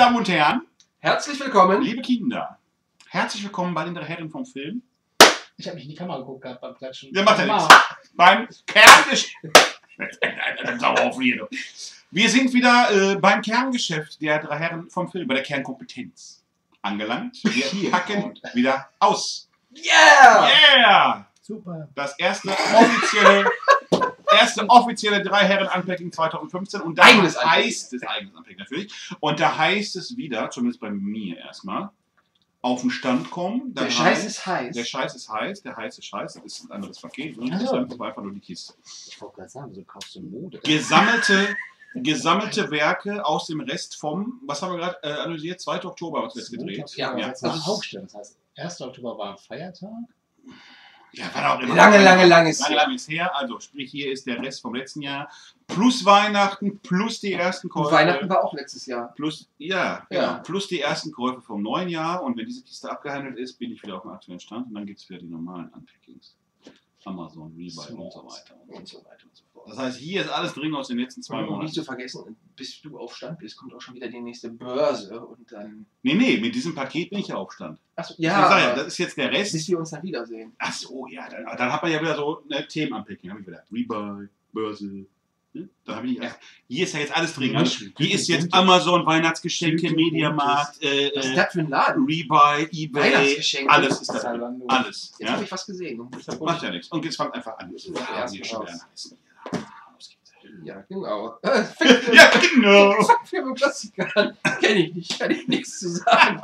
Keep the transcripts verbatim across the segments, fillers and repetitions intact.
Damen und Herren, herzlich willkommen, liebe Kinder, herzlich willkommen bei den drei Herren vom Film. Ich habe mich in die Kamera geguckt gehabt beim Klatschen. Der macht ja nichts. Beim Kerngeschäft. Wir sind wieder äh, beim Kerngeschäft der drei Herren vom Film, bei der Kernkompetenz angelangt. Wir packen wieder aus. Yeah! Yeah! Super. Das erste offizielle, erste offizielle drei Herren Unpacking zweitausendfünfzehn. Und da eigenes heißt es, eigenes Unpacking natürlich. Und da heißt es wieder, zumindest bei mir erstmal, auf den Stand kommen. Der Scheiß ist heiß. Der Scheiß ist heiß, der heiße Scheiß, das ist ein anderes Paket. Und Also. das war einfach nur die Kiste. Ich wollte gerade sagen, wieso kaufst du Mode? Gesammelte, gesammelte Werke aus dem Rest vom, was haben wir gerade äh, analysiert? zweiten Oktober haben wir uns jetzt gedreht. Ja, ja. jetzt nach Hauptstellen. Das heißt, erster Oktober war ein Feiertag. Ja, war auch immer. Lange, lange, lange ist lange, her. lange ist her. Also, sprich, hier ist der Rest vom letzten Jahr. Plus Weihnachten, plus die ersten Käufe. Und Weihnachten war auch letztes Jahr. Plus, ja, Ja. genau. Plus die ersten Käufe vom neuen Jahr. Und wenn diese Kiste abgehandelt ist, bin ich wieder auf dem aktuellen Stand. Und dann gibt es wieder die normalen Unpackings. Amazon, Rebuy und so weiter und so weiter und so fort. Das heißt, hier ist alles drin aus den letzten zwei Und nicht Monaten. zu vergessen, bis du auf Stand bist, kommt auch schon wieder die nächste Börse und dann... Nee, nee, mit diesem Paket bin ich ja auf Stand. Achso, Ich sag ja, ja, das ist jetzt der Rest. bis wir uns dann wiedersehen. Ach so, ja, dann, dann hat man ja wieder so eine Themenunpacking. Habe ich wieder Rebuy, Börse. Ne? Dann habe ich nicht, hier ist ja jetzt alles drin. Also, hier ist jetzt Amazon, Weihnachtsgeschenke, Mediamarkt, äh, Was ist äh, das für ein Laden? Rebuy, Ebay, Weihnachtsgeschenke. alles ist da drin. Zalando. Alles. Jetzt Ja? habe ich was gesehen. Macht ja nichts. Und jetzt fangt einfach an. Das ist Ah, der erste hier schon wieder raus. nice. Ja, los geht's. Ja, genau. Ja, genau. Für Klassiker kenne ich nicht, kann ich nichts zu sagen.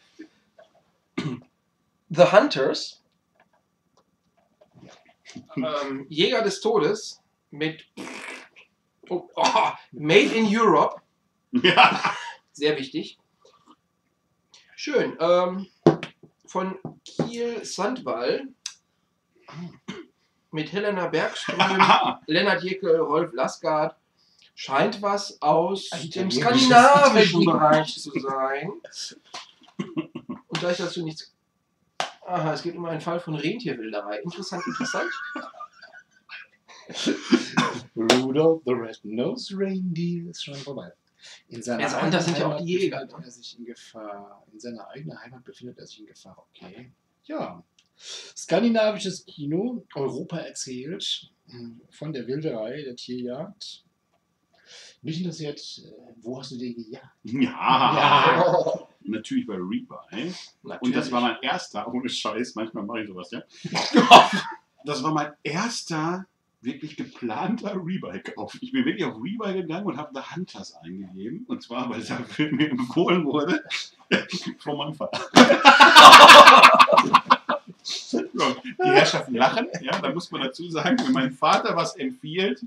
The Hunters, ähm, Jäger des Todes mit oh, oh, Made in Europe, Ja. sehr wichtig. Schön. Ähm, von Kiel Sandwall mit Helena Bergström, Lennart Jekyll, Rolf Lassgard. Scheint was aus Ein dem italienisches skandinavischen Italien. Bereich zu sein. Und da ich dazu nichts. Aha, es geht um einen Fall von Rentierwilderei. Interessant, interessant. Rudolph the Red-Nosed Reindeer ist schon vorbei. In seiner Ja, und das sind ja auch Heimat die Jäger, befindet er sich in Gefahr. In seiner eigenen Heimat befindet er sich in Gefahr. Okay. Ja. Skandinavisches Kino, Europa erzählt, von der Wilderei, der Tierjagd. Mich interessiert, äh, wo hast du den gejagt? Ja. Natürlich bei Rebuy. Natürlich. Und das war mein erster, ohne Scheiß, manchmal mache ich sowas, ja. Das war mein erster wirklich geplanter Rebuy-Kauf. Ich bin wirklich auf Rebuy gegangen und habe The Hunters eingegeben. Und zwar, weil dieser Film mir empfohlen wurde von meinem Vater. So, die Herrschaften lachen, ja, da muss man dazu sagen, wenn mein Vater was empfiehlt,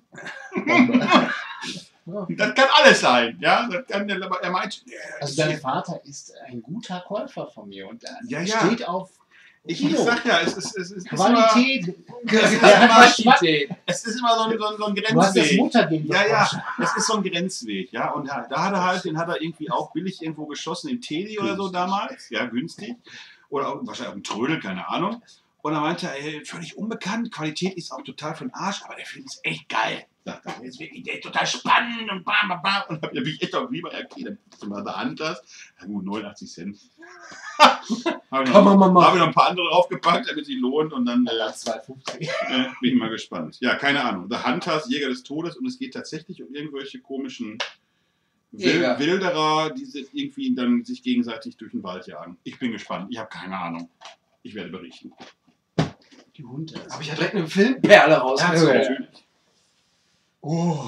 das kann alles sein, ja, das kann, er meint, Also dein Vater ist ein guter Käufer von mir und er Ja, ja. steht auf ich, ich Kino. sag ja, es ist, es ist, Qualität. Es ist, Der hat immer, Quantität. es ist immer so ein, so ein, so ein Du hast das Grenzweg. Muttergehen Ja, ja, bekommen. es ist so ein Grenzweg, ja, und da, da hat er halt, den hat er irgendwie auch billig irgendwo geschossen, in Teddy oder so Günstig. damals, ja, günstig, oder auch, wahrscheinlich auf dem Trödel, keine Ahnung. Und dann meinte er, ey, völlig unbekannt, Qualität ist auch total für den Arsch, aber der Film ist echt geil. Sagt er, der ist wirklich, der ist total spannend und bam, bam, bam. Und dann bin ich echt auch lieber, okay, dann bist du mal The Hunters. Ja gut, neunundachtzig Cent. Habe ich, Kann man mal noch- machen. hab ich noch ein paar andere draufgepackt, damit sie lohnt und dann äh, Ja, zwei fünfzig. äh, bin ich mal gespannt. Ja, keine Ahnung. The Hunters, Jäger des Todes, und es geht tatsächlich um irgendwelche komischen Wil Jäger. Wilderer, die sich irgendwie dann sich gegenseitig durch den Wald jagen. Ich bin gespannt. Ich habe keine Ahnung. Ich werde berichten. Die Hunde. Habe ich ja direkt eine Filmperle rausgezogen. Natürlich. Oh.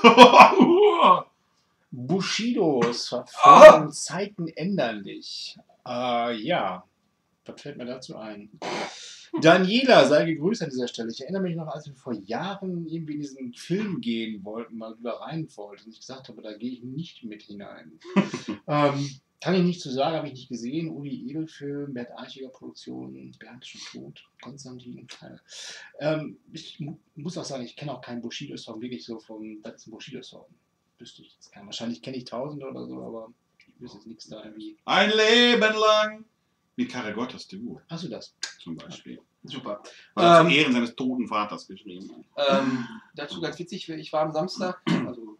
Bushidos Ah! Verfolgung Zeiten ändern dich. Äh, ja, was fällt mir dazu ein? Daniela, sei gegrüßt an dieser Stelle. Ich erinnere mich noch, als wir vor Jahren irgendwie in diesen Film gehen wollten, mal wieder rein wollten. Und ich gesagt habe, da gehe ich nicht mit hinein. ähm, kann ich nicht zu sagen, habe ich nicht gesehen. Uli Edel-Film, Bert Eichiger Produktion, Bernd ist schon tot, Konstantin. Ähm, ich mu muss auch sagen, ich kenne auch keinen Bushido-Song, wirklich so vom, das ist ein Bushido-Song. Wüsste ich jetzt keinen. Wahrscheinlich kenne ich tausende oder so, aber ich wüsste jetzt nichts da irgendwie. Ein Leben lang. Mit Karel Gottes du Hast du das? zum Beispiel. Super. Weil er Ähm, zu Ehren seines toten Vaters geschrieben hat. Ähm, dazu ganz witzig, ich war am Samstag, also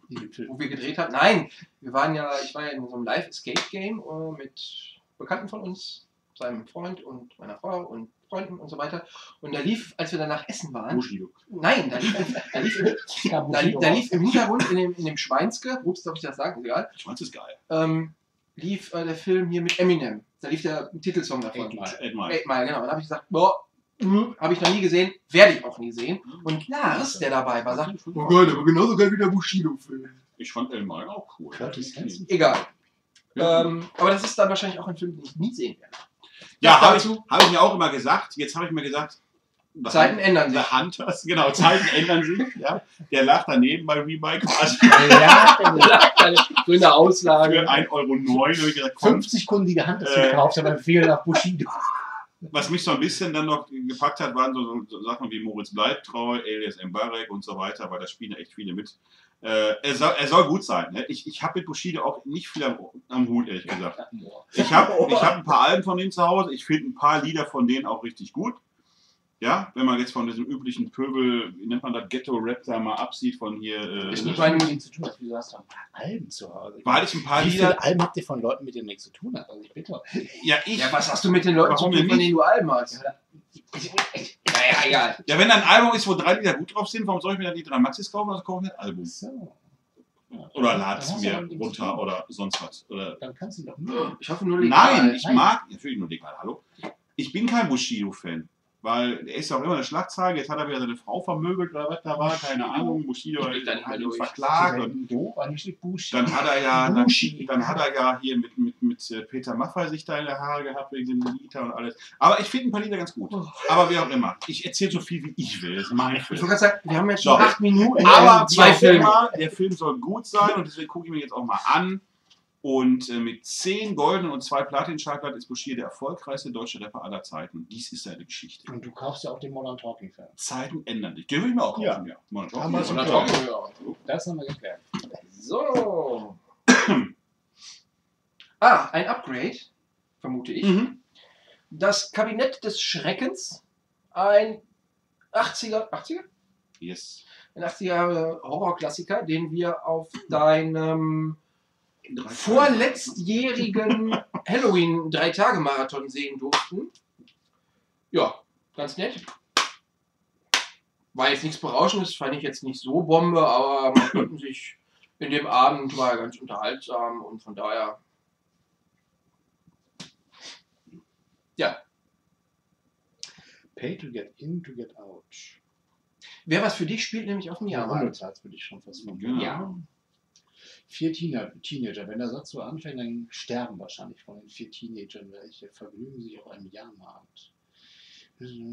In dem Film. wo wir gedreht haben. Nein, wir waren ja, ich war ja in so einem Live-Escape-Game äh, mit Bekannten von uns, seinem Freund und meiner Frau und Freunden und so weiter. Und da lief, als wir danach essen waren, Bushido. nein, da lief, da lief, im, Ja, da, lief, da lief im Hintergrund in dem, in dem Schweinske, ups, darf ich das sagen, egal, Ich fand es geil. ähm, lief äh, der Film hier mit Eminem. Da lief der Titelsong davon. Eight Mile. Ed Mile. Eight Mile, genau. Und da habe ich gesagt, boah, habe ich noch nie gesehen, werde ich auch nie sehen. Und Lars, der dabei war, sagt, oh Gott, aber genauso geil wie der Bushido-Film. Ich fand Ed Mile auch cool. Curtis Hanson. Egal. Ja, Ähm, aber das ist dann wahrscheinlich auch ein Film, den ich nie sehen werde. ja habe ich, dazu. hab ich mir auch immer gesagt. Jetzt habe ich mir gesagt, The Zeiten Hun- ändern The sich. Hunters, genau, Zeiten ändern sich. Ja. Der lag daneben bei Rebuy quasi Ja, So in der Auslage. für ein Euro neun. Und ich gesagt, komm, fünfzig Kunden, die Hand dazu Äh. gekauft haben, empfehlen nach Bushido. was mich so ein bisschen dann noch gepackt hat, waren so, so, so Sachen wie Moritz Bleibtreu, Elias Mbarek und so weiter, weil da spielen echt viele mit. Äh, er, soll, er soll gut sein. Ne? Ich, ich habe mit Bushido auch nicht viel am, am Hut, ehrlich gesagt. Ich habe ich hab ein paar Alben von denen zu Hause. Ich finde ein paar Lieder von denen auch richtig gut. Ja, wenn man jetzt von diesem üblichen Pöbel, wie nennt man das, Ghetto-Rap da mal absieht, von hier. Äh, Ist nicht Weil mein- du mit denen zu tun hast, wieso hast du ein paar Alben zu Hause? weil ich ein paar Wie viele Lieder. Alben habt ihr von Leuten, mit denen nichts zu tun habt? Also ich bitte. Ja, ich. Ja, was hast du mit den Leuten zu Warum tun, denn von nicht? denen du Alben hast? Naja, egal. Ja, wenn da ein Album ist, wo drei Lieder gut drauf sind, warum soll ich mir dann die drei Maxis kaufen? Also kaufe ich mir ein Album. So. Ja. Oder Dann lade es hast du mir aber nichts zu runter tun. oder sonst was. Oder Dann kannst du doch nur. Ich hoffe nur legal. Nein, ich Nein. mag, natürlich nur legal, hallo. Ich bin kein Bushido-Fan, weil der ist ja auch immer eine Schlagzeile. Jetzt hat er wieder seine Frau vermöbelt oder was da war, keine Ahnung. Bushido Ich blick da nicht mehr hat ihn durch. verklagt. Und doof, eigentlich Bushido. dann hat er ja, dann, Bushi. dann hat er ja hier mit, mit, mit äh, Peter Maffay sich da in der Haare gehabt wegen dem Lieder und alles. Aber ich finde ein paar Lieder ganz gut. Aber wie auch immer. Ich erzähle so viel, wie ich will. Das ist mein Ich Film. wollte gerade sagen, wir haben jetzt So. schon acht Minuten. Aber zwei wie auch Filme. immer, der Film soll gut sein und deswegen gucke ich mir jetzt auch mal an. Und äh, mit zehn goldenen und zwei Platin-Schallplatten ist Bushido der erfolgreichste deutsche Rapper aller Zeiten. Dies ist seine Geschichte. Und du kaufst ja auch den Modern Talking Fan. Zeiten ändern sich. Den will ich mir auch kaufen, ja. Modern Talking. Haben wir Modern schon Talking. gehört. Das haben wir geklärt. So. Ah, ein Upgrade, vermute ich. Mhm. Das Kabinett des Schreckens. Ein achtziger, achtziger? Yes. Ein achtziger Jahre Horrorklassiker, den wir auf deinem Drei vorletztjährigen Halloween-Drei-Tage-Marathon sehen durften. Ja, ganz nett. War jetzt nichts Berauschendes, fand ich jetzt nicht so Bombe, aber man konnte sich in dem Abend war ganz unterhaltsam und von daher. Ja, Pay to get in, to get out. wer was für dich spielt, nämlich auf dem Jahrmarkt. Jahrmarkt würde ich schon fast vermuten. Genau. Ja. Vier Teenager, Teenager, wenn der Satz so anfängt, dann sterben wahrscheinlich von den vier Teenagern welche, vergnügen sich auf einem Jahrmarkt. Die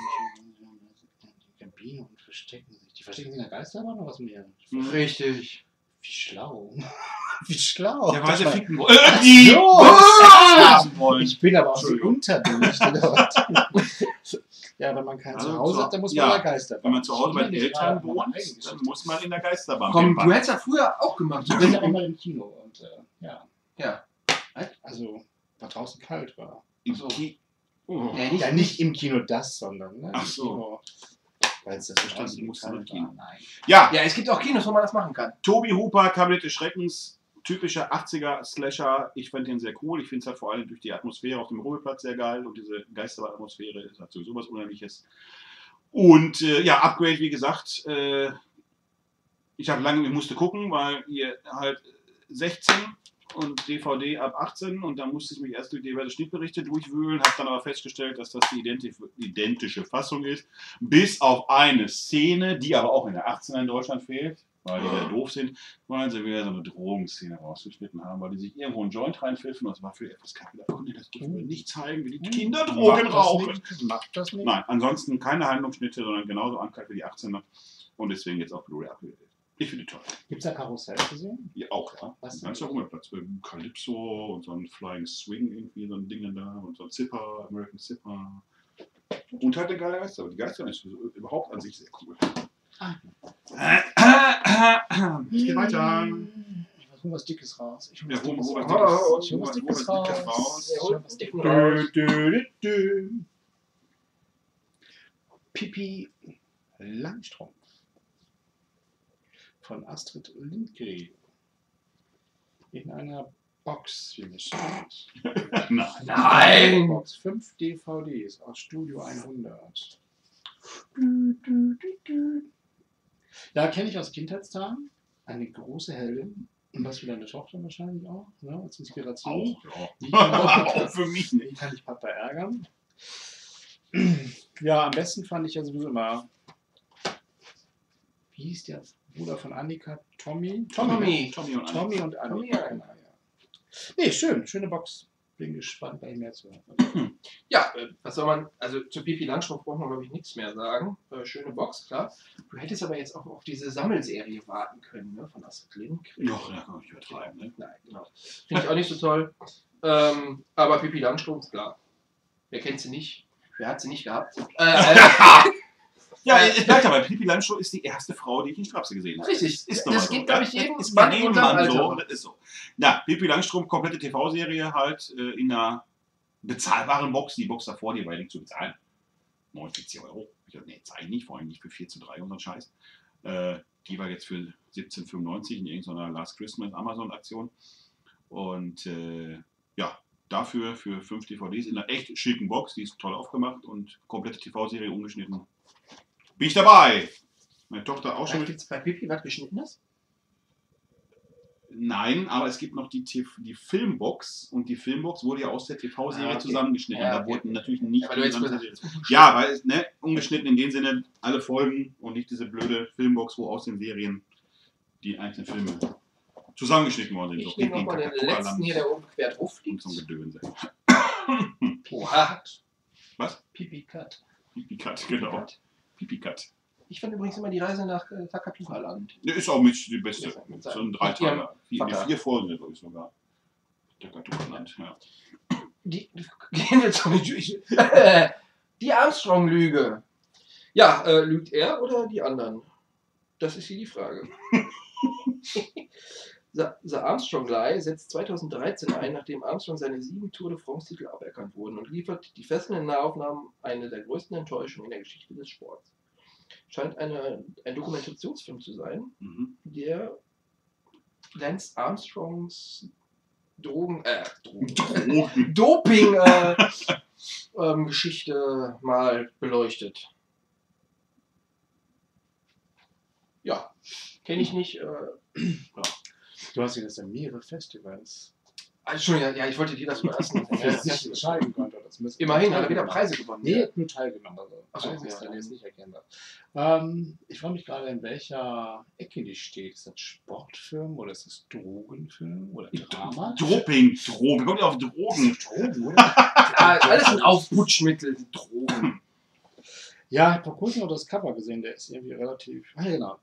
Kabine und verstecken sich. Die verstecken sich in der Geisterbahn oder was mehr? Mhm. Richtig. Wie schlau. Wie schlau. Der weiß, Das er war- ficken wollen. Äh, die so. was wollen. Ich bin aber auch so Entschuldigung. unterbelichtet. Ja, wenn man kein Also Zuhause zu- hat, dann muss ja, man in der Geisterbahn. Wenn man zu Hause bei den Ich Eltern meine, wohnt, eigentlich dann so. muss man in der Geisterbahn Komm, pimpern. du hättest ja früher auch gemacht. Ich bin ja immer im Kino und äh, ja. Ja. Also, weil draußen kalt war. Im So. Ki- Oh. Nee, nicht, Ja, nicht im Kino das, sondern ne, Ach im so. Kino. Weil es das so Also, ständig musst du kalt im Kino. war. Nein. Ja, Ja, es gibt auch Kinos, wo man das machen kann. Tobi Hooper, Kabinett des Schreckens, typischer achtziger-Slasher. Ich fand den sehr cool. Ich finde es halt vor allem durch die Atmosphäre auf dem Rummelplatz sehr geil und diese Geisterbahn-Atmosphäre ist halt sowieso was Unheimliches. Und äh, ja, Upgrade, wie gesagt, äh, ich habe lange, ich musste gucken, weil ihr halt sechzehn und D V D ab achtzehn und dann musste ich mich erst durch diverse Schnittberichte durchwühlen, habe dann aber festgestellt, dass das die identi- identische Fassung ist, bis auf eine Szene, die aber auch in der achtzehner in Deutschland fehlt, weil die sehr doof sind, weil sie wieder so eine Drogenszene rausgeschnitten haben, weil die sich irgendwo einen Joint reinpfiffen und das war für etwas kacke. Da konnten die das dürfen wir nicht zeigen, wie die Kinder Drogen Macht das rauchen. nicht, Macht das nicht. Nein, ansonsten keine Handlungsschnitte, sondern genauso ankalt wie die achtzehner und deswegen jetzt auf Blu-ray abgebildet. Ich finde die toll. Gibt es da Karussell zu sehen? Ja, auch, ja. Was Ganz der Rummelplatz. Calypso und so ein Flying Swing irgendwie, so ein Ding da und so ein Zipper, American Zipper. Und halt der geile Geister. Die Geister ist überhaupt an sich sehr cool. Ah. Ich geh weiter. Ich hol was Dickes raus. Ich hol Ja, was hol Dickes hol was raus. Dickes Ich hol was hol Dickes was Dickes raus. raus. Er Ich holt hol was was Dickes Dickes raus. raus. Dö, dö, dö. Pipi Langstrumpf. von Astrid Lindgren. In einer Box, wie mir scheint. Nein. Nein! Box, fünf D V Ds aus Studio hundert. Ja, kenne ich aus Kindheitstagen. Eine große Heldin. Und was für deine Tochter wahrscheinlich auch, ne, als Inspiration. Auch, Die ja. kann, Auch für mich die nicht. kann ich Papa ärgern. Ja, am besten fand ich ja sowieso immer. Wie hieß der Bruder von Annika? Tommy? Tommy. Tommy und Annika. Tommy und Annika. Tommy, Genau, ja. Nee, schön, schöne Box. Bin gespannt, gleich mehr zu hören. Ja, äh, was soll man, also zu Pipi Langstrumpf braucht man, glaube ich, nichts mehr sagen. Äh, schöne Box, klar. Du hättest aber jetzt auch auf diese Sammelserie warten können, ne, von Astrid Lindgren. Ja, da kann ich übertreiben. Ne? Nein, genau. Finde ich auch nicht so toll. Ähm, aber Pipi Langstrumpf, klar. Wer kennt sie nicht? Wer hat sie nicht gehabt? Äh, äh, Ja, ich merke aber, Pippi Langstrumpf ist die erste Frau, die ich in Strapse gesehen habe. Richtig. Ist Das doch mal so. geht, glaub ich, Das jedem ist Mann bei jedem unter Mann Alter. so. Das ist so. Na, Pippi Langstrumpf, komplette T V-Serie halt äh, in einer bezahlbaren Box. Die Box davor, die war ja nicht zu bezahlen. neunundvierzig Euro. Ich dachte, nee, zeige ich nicht, vor allem nicht für vier zu drei und so ein Scheiß. Äh, die war jetzt für siebzehn fünfundneunzig in irgendeiner Last Christmas Amazon-Aktion. Und äh, ja, dafür für fünf D V Ds in einer echt schicken Box. Die ist toll aufgemacht und komplette T V-Serie umgeschnitten. Bin ich dabei? Meine Tochter auch schon. Gibt es bei Pipi was Geschnittenes? Nein, aber es gibt noch die, T V die Filmbox und die Filmbox wurde ja aus der T V-Serie Ah, okay. zusammengeschnitten. Ja, da okay. wurden natürlich nicht Aber du die hättest ganze gesagt, Serie- Ja, weil ne, umgeschnitten in dem Sinne alle Folgen und nicht diese blöde Filmbox, wo aus den Serien die einzelnen Filme zusammengeschnitten worden sind. Ich So nehme Pipi, nochmal den Kakaoland letzten hier, der oben quer drauf und liegt. so ein Gedönse. Oha. Was? Pipi Cut. Pipi Cut, genau. Pipi Cut. Ich fand übrigens immer die Reise nach äh, Takatuka-Land. Der ist auch mit die beste. Ist mit So seinem- ein Dreiteiler. mit ihrem Vier, Vater. vier Folgen, glaube ich sogar. Der Katurenland, ja. Die, gehen wir zum ich, Die Armstrong-Lüge. Ja, äh, lügt er oder die anderen? Das ist hier die Frage. The, The Armstrong Lie setzt zweitausenddreizehn ein, nachdem Armstrong seine sieben Tour de France-Titel aberkannt wurden und liefert die fesselnden Nahaufnahmen eine der größten Enttäuschungen in der Geschichte des Sports. Scheint eine, ein Dokumentationsfilm zu sein, Mhm. der Lance Armstrongs Drogen, äh, Drogen, Drogen. Doping äh, ähm, Geschichte mal beleuchtet. Ja, kenne ich nicht. Äh, ja. Du hast jetzt ja mehrere Festivals. Also, Entschuldigung, ja, ich wollte dir das mal lassen. Ja, das nicht entscheiden konnte. Das müssen Immerhin hat er wieder teilgenommen. Preise gewonnen. Nee, er hat nur teilgenommen. Also, Ach so, Preis ist ja, dann dann- jetzt nicht erkennbar. Ähm, ich frage mich gerade, in welcher Ecke die steht. Ist das Sportfilm oder ist das Drogenfilm oder Drama? Doping, Drogen. Kommt ja auf Drogen. Drogen, oder? Ja, alles sind Aufputschmittel, sind Drogen. Ja, ich habe vor kurzem noch das Cover gesehen, der ist irgendwie relativ. Ah, genau.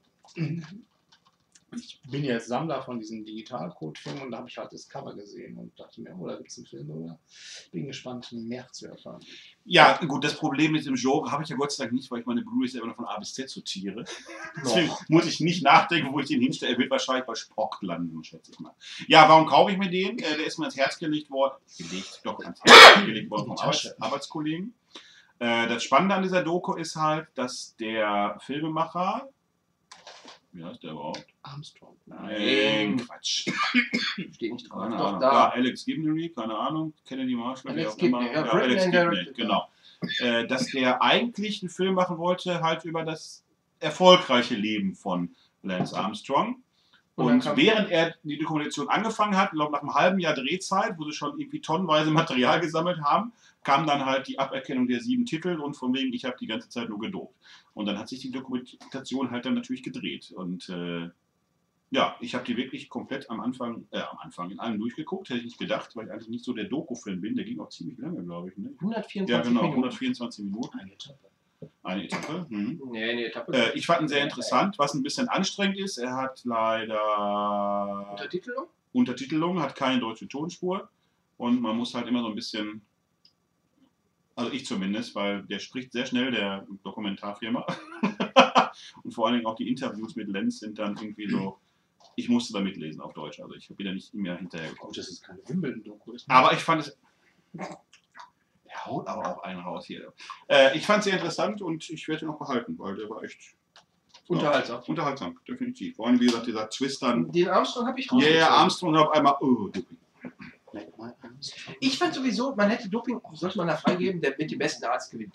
Ich bin jetzt Sammler von diesen Digitalcode-Filmen und da habe ich halt das Cover gesehen und dachte mir, oh, da gibt es einen Film drüber. Bin gespannt, mehr zu erfahren. Ja, gut, das Problem mit dem Genre habe ich ja Gott sei Dank nicht, weil ich meine Blu-rays immer noch von A bis Z sortiere. Deswegen muss ich nicht nachdenken, wo ich den hinstelle. Er wird wahrscheinlich bei Sport landen, schätze ich mal. Ja, warum kaufe ich mir den? Äh, der ist mir ans Herz gelegt worden. Gelegt, doch, ans Herz gelegt worden vom Die Arbeits Tasche. Arbeitskollegen. Äh, das Spannende an dieser Doku ist halt, dass der Filmemacher, wie heißt der überhaupt? Armstrong. Nein, Quatsch. Steht nicht drauf. Keine Doch, Ahnung. da. Ja, Alex Gibney, keine Ahnung. Kennedy Marshall, Alex wie auch Gibney, immer. ja, Ja, Britain Alex and Gibney, Directed, genau. Äh, dass der eigentlich einen Film machen wollte, halt über das erfolgreiche Leben von Lance Armstrong. Und dann Und kam- während er die Dokumentation angefangen hat, glaube nach einem halben Jahr Drehzeit, wo sie schon irgendwie tonnenweise Material gesammelt haben, kam dann halt die Aberkennung der sieben Titel und von wegen, ich habe die ganze Zeit nur gedopt. Und dann hat sich die Dokumentation halt dann natürlich gedreht. Und äh, ja, ich habe die wirklich komplett am Anfang, äh, am Anfang in allem durchgeguckt, hätte ich nicht gedacht, weil ich eigentlich nicht so der Doku-Film bin. Der ging auch ziemlich lange, glaube ich. Ne? hundertvierundzwanzig Ja, genau, Minuten. hundertvierundzwanzig Minuten, Eine Etappe. eine Etappe. Mhm. Nee, nee, Etappe. Äh, ich fand ihn sehr interessant, was ein bisschen anstrengend ist. Er hat leider Untertitelung? Untertitelung, hat keine deutsche Tonspur und man muss halt immer so ein bisschen, also ich zumindest, weil der spricht sehr schnell, der Dokumentarfirma. Und vor allen Dingen auch die Interviews mit Lenz sind dann irgendwie so, ich musste da mitlesen auf Deutsch, also ich bin da nicht mehr hinterhergekommen. Gut, dass es keine Wimbledon-Doku ist. Aber ich fand es. Der haut aber auch einen raus hier. Äh, ich fand es sehr interessant und ich werde ihn noch behalten, weil der war echt Unterhaltsam. Unterhaltsam, definitiv. Vor allem, wie gesagt, dieser Twist dann. Den Armstrong habe ich Ja, yeah, rausgezogen. Armstrong auf einmal, oh, Doping. Ich fand sowieso, man hätte Doping, sollte man da freigeben, der mit dem besten Arzt gewinnt.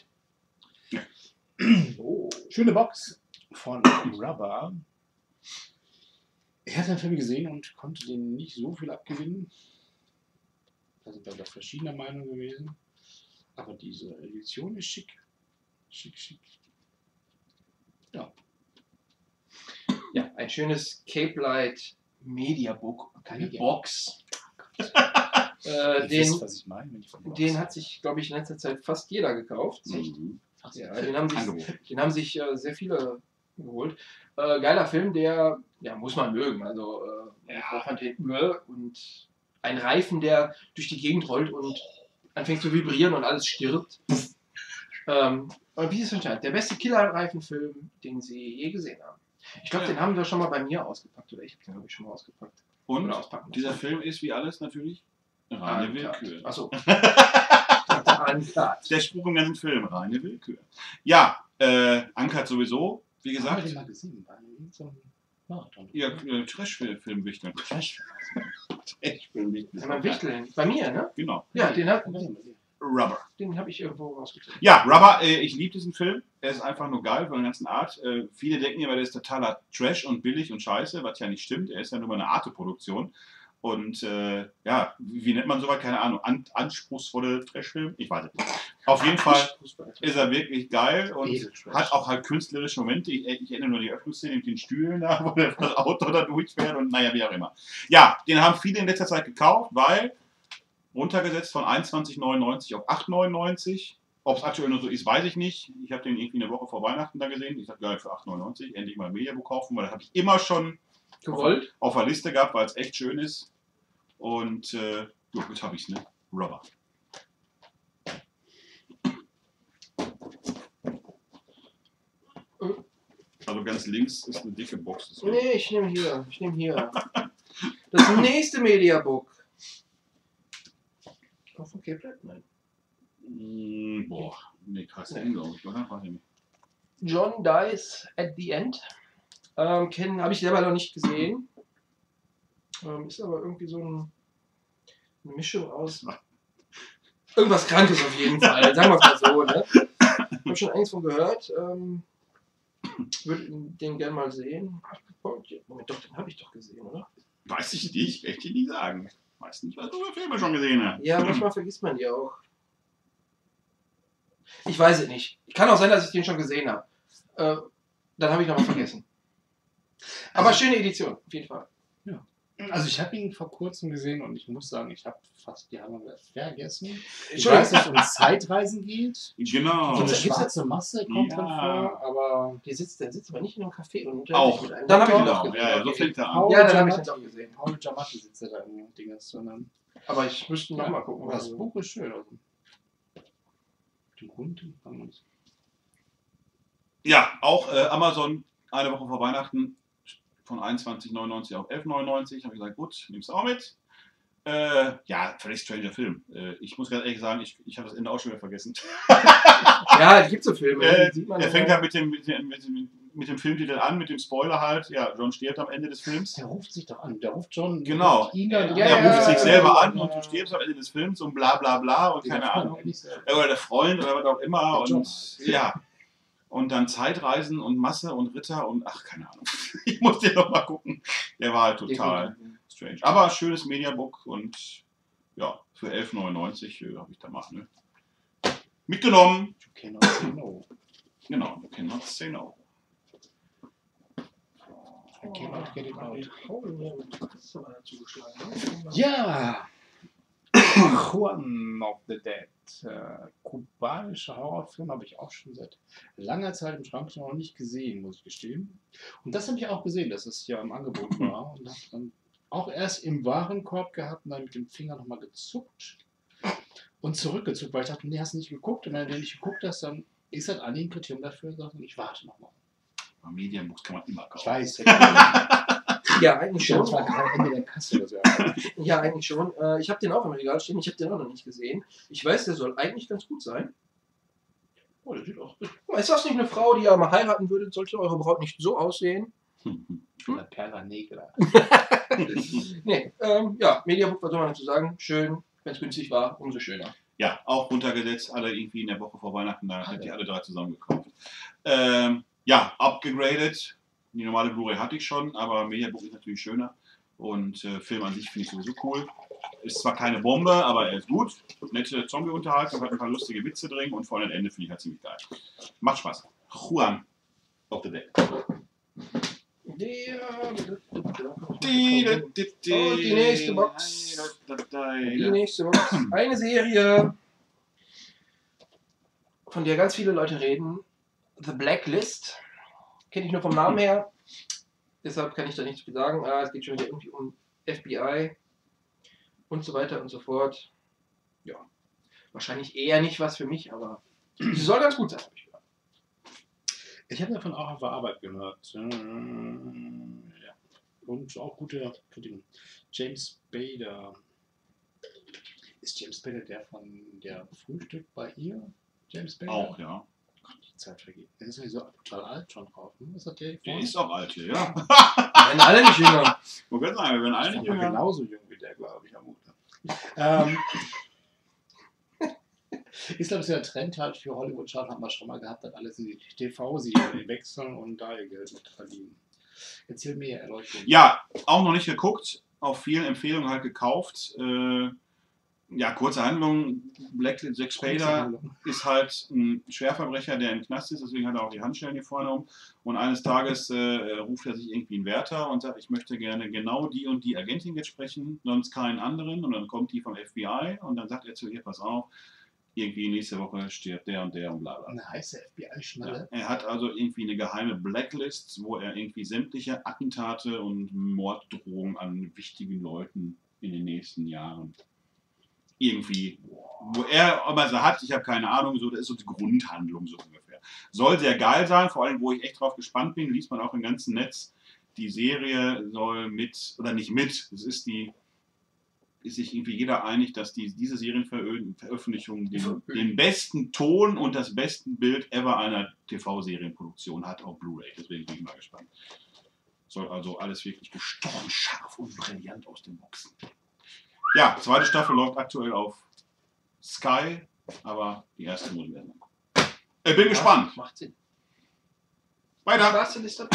Oh. Schöne Box von Rubber. Ich hatte den Film gesehen und konnte den nicht so viel abgewinnen. Da sind wir doch verschiedener Meinung gewesen. Aber diese Edition ist schick. Schick, schick. Ja. Ja, ein schönes Cape Light Media Book. Keine Media. Box. äh, Ihr den, wisst, was ich meine, wenn ich von Box den sage. hat sich, glaube ich, in letzter Zeit fast jeder gekauft. Mhm. Ja, den haben sich, Angebot. den haben sich äh, sehr viele geholt. Äh, geiler Film, der, ja, muss man mögen. Also, äh, Ja. Frau fand den Uhr und ein Reifen, der durch die Gegend rollt und anfängt zu vibrieren und alles stirbt. ähm, und wie es anscheinend, der beste Killer-Reifen-Film, den Sie je gesehen haben. Ich glaube, Ja. den haben wir schon mal bei mir ausgepackt, oder ich habe den, glaube ich, schon mal ausgepackt. Und Oder auspacken. dieser Film ist wie alles natürlich reine Willkür. Achso. Uncut. Der Spruch im ganzen Film, reine Willkür. Ja, äh, Uncut sowieso, wie Haben wir gesagt. den mal gesehen? Bei so einem Marathon. Ja, äh, Trash-Film wichteln. Trash. Trash-Film wichteln. Ja, mein Wichteln. Bei mir, ne? Genau. Ja, den, hat, Rubber. den habe ich irgendwo rausgezogen. Ja, Rubber, äh, ich liebe diesen Film. Er ist einfach nur geil von der ganzen Art. Äh, viele denken immer, der ist totaler Trash und billig und scheiße, was ja nicht stimmt. Er ist ja nur mal eine Arte-Produktion. Und äh, ja, wie, wie nennt man sowas? Keine Ahnung. An, anspruchsvolle Trash-Film? Ich weiß es nicht. Auf jeden Fall ist er wirklich geil und Edeltrash. hat auch halt künstlerische Momente. Ich, ich erinnere nur an die Öffnungsszene mit den Stühlen da, wo der das Auto da durchfährt und naja, wie auch immer. Ja, den haben viele in letzter Zeit gekauft, weil runtergesetzt von einundzwanzig neunundneunzig auf acht neunundneunzig. Ob es aktuell nur so ist, weiß ich nicht. Ich habe den irgendwie eine Woche vor Weihnachten da gesehen. Ich dachte, geil, für acht neunundneunzig endlich mal ein Mediabook kaufen, weil das habe ich immer schon Gewollt? auf der Liste gehabt, weil es echt schön ist. Und äh, ja, jetzt habe ich es, ne? Rubber. Also ganz links ist eine dicke Box. deswegen- Nee, ich nehme hier. Ich nehme hier. Das nächste Mediabook. Oh, von Cape Light? Nein. Mm, boah, nee, krass, Nee. glaube ich, oder? Weiß ich nicht. John Dies at the End. Ähm, kennen, habe ich selber noch nicht gesehen. Ähm, ist aber irgendwie so ein, eine Mischung aus. Irgendwas Krankes auf jeden Fall, sagen wir es mal so. Ne? Ich habe schon einiges von gehört. Ähm, würde den gerne mal sehen. Moment, doch, den habe ich doch gesehen, oder? Weiß ich nicht, kann ich dir nicht sagen. Weiß nicht, was du für Filme schon gesehen hast. Ja, manchmal vergisst man die auch. Ich weiß es nicht. Kann auch sein, dass ich den schon gesehen habe. Äh, dann habe ich noch was vergessen. Aber Also- schöne Edition, auf jeden Fall. Also ich habe ihn vor kurzem gesehen und ich muss sagen, ich habe fast die Hammer vergessen. Ich Entschuldigung. weiß, dass es um Zeitreisen geht. Genau. So eine Gibt's- schwarze Masse kommt Ja. drin vor, aber Der sitzt, der sitzt aber nicht in einem Café und Auch. mit einem Dann hab ich ihn Genau, doch ja, ja, so fängt er an. Paul Ja, dann habe ich Giamatti- den auch gesehen. Paul Giamatti sitzt ja da im Dinges, sondern Aber ich müsste noch Ja, mal gucken. aber das Also. Buch ist schön. Also. Den Hund, den kann man nicht. Ja, auch äh, Amazon eine Woche vor Weihnachten von einundzwanzig neunundneunzig auf elf neunundneunzig. Habe ich gesagt, gut, nimm's auch mit. Äh, ja, völlig stranger Film. Äh, ich muss ganz ehrlich sagen, ich, ich habe das Ende auch schon wieder vergessen. Ja, es gibt so Filme. Äh, die sieht man er ja. fängt halt mit dem, mit, dem, mit, dem, mit dem Filmtitel an, mit dem Spoiler halt. Ja, John stirbt am Ende des Films. Der ruft sich doch an. Der ruft John. der Genau. ruft ihn dann Ja, er an. ja, ruft sich ja, selber ja, an ja. und du stirbst am Ende des Films und bla bla bla und Der keine Freund, Ahnung. nicht so. Oder der Freund oder was auch immer. Der Und John. ja. Und dann Zeitreisen und Masse und Ritter und ach, keine Ahnung. Ich muss den noch mal gucken. Der war halt total Definitiv. strange. Aber ein schönes Mediabook und ja, für elf neunundneunzig äh, habe ich da mal ne? mitgenommen. You cannot say no. Genau, you cannot say no. I cannot get it out. Das ist aber zugeschlagen. ne? Ja! Juan of the Dead. Äh, kubanischer Horrorfilm habe ich auch schon seit langer Zeit im Schrank noch nicht gesehen, muss ich gestehen. Und das habe ich auch gesehen, dass es ja im Angebot war. Und habe dann auch erst im Warenkorb gehabt und dann mit dem Finger nochmal gezuckt und zurückgezuckt, weil ich dachte, nee, hast du nicht geguckt. Und wenn du nicht geguckt hast, dann ist das ein Kriterium dafür, und ich warte nochmal. Bei Medienbooks kann man immer kaufen. Ich weiß, Ja, eigentlich schon. schon. Das war gerade Ende der Kasse oder so. Ja, eigentlich schon. Äh, ich habe den auch im Regal stehen. Ich habe den auch noch nicht gesehen. Ich weiß, der soll eigentlich ganz gut sein. Oh, das sieht auch. Ist das nicht eine Frau, die ihr mal heiraten würdet? Sollte eure Braut nicht so aussehen? Oder Perla Negra. Nee, ähm, ja, Mediabook, was soll man dazu sagen? Schön, wenn es günstig war, umso schöner. Ja, auch runtergesetzt, alle irgendwie in der Woche vor Weihnachten, da hat die alle drei zusammen gekauft. Ähm, ja, upgegradet. Die normale Blu-ray hatte ich schon, aber Mediabook ist natürlich schöner. Und äh, Film an sich finde ich sowieso cool. Ist zwar keine Bombe, aber er ist gut. Nette Zombie-Unterhaltung, hat ein paar lustige Witze drin und vor allem Ende finde ich halt ziemlich geil. Macht Spaß. Juan auf der Deck. Der, Die, Und die nächste Box. Die nächste Box. Eine Serie, von der ganz viele Leute reden. The Blacklist. Kenne ich nur vom Namen her. Deshalb kann ich da nicht so viel sagen. Ah, es geht schon wieder irgendwie um F B I und so weiter und so fort. Ja. Wahrscheinlich eher nicht was für mich, aber sie soll ganz gut sein, habe ich gehört. Ich habe davon auch auf der Arbeit gehört. Ähm, ja. Und auch gute Kritiken. James Spader. Ist James Spader der von der Frühstück bei ihr? James Spader? Auch, ja. Gott, die Zeit vergeht. Der ist ja so total alt schon drauf. Ne? Was hat der hier Der vorne? ist auch alt hier, ja. Wir werden alle nicht jünger. Man könnte sagen, wir werden alle Ich nicht bin jünger. genauso jung wie der, glaube ich, am Mut. Ähm, ist, glaube ich, der Trend halt für Hollywood, schaut, haben wir schon mal gehabt, dass alles in die T V-Serien wechseln und da ihr Geld mit verdienen. Erzähl mir Erleuchtung. Ja, auch noch nicht geguckt, auf vielen Empfehlungen halt gekauft. Äh, ja, kurze Handlung. Blacklist Jack Spader ist halt ein Schwerverbrecher, der im Knast ist, deswegen hat er auch die Handschellen hier vorne um. Und eines Tages äh, ruft er sich irgendwie einen Wärter und sagt, ich möchte gerne genau die und die Agentin jetzt sprechen, sonst keinen anderen. Und dann kommt die vom F B I und dann sagt er zu ihr, pass auf, irgendwie nächste Woche stirbt der und der und bla bla. Eine heiße F B Ja, I-Schnalle. er hat also irgendwie eine geheime Blacklist, wo er irgendwie sämtliche Attentate und Morddrohungen an wichtigen Leuten in den nächsten Jahren irgendwie, wo er aber so hat, ich habe keine Ahnung, so, das ist so die Grundhandlung so ungefähr. Soll sehr geil sein, vor allem, wo ich echt drauf gespannt bin, liest man auch im ganzen Netz, die Serie soll mit, oder nicht mit, es ist die, ist sich irgendwie jeder einig, dass die, diese Serienveröffentlichung den, den besten Ton und das besten Bild ever einer T V-Serienproduktion hat auf Blu-ray. Deswegen bin ich mal gespannt. Soll also alles wirklich gestochen, scharf und brillant aus den Boxen. Ja, zweite Staffel läuft aktuell auf Sky, aber die erste muss ich erst mal gucken. Ich bin Ja, gespannt. Macht Sinn. Weiter. Was denn ist das?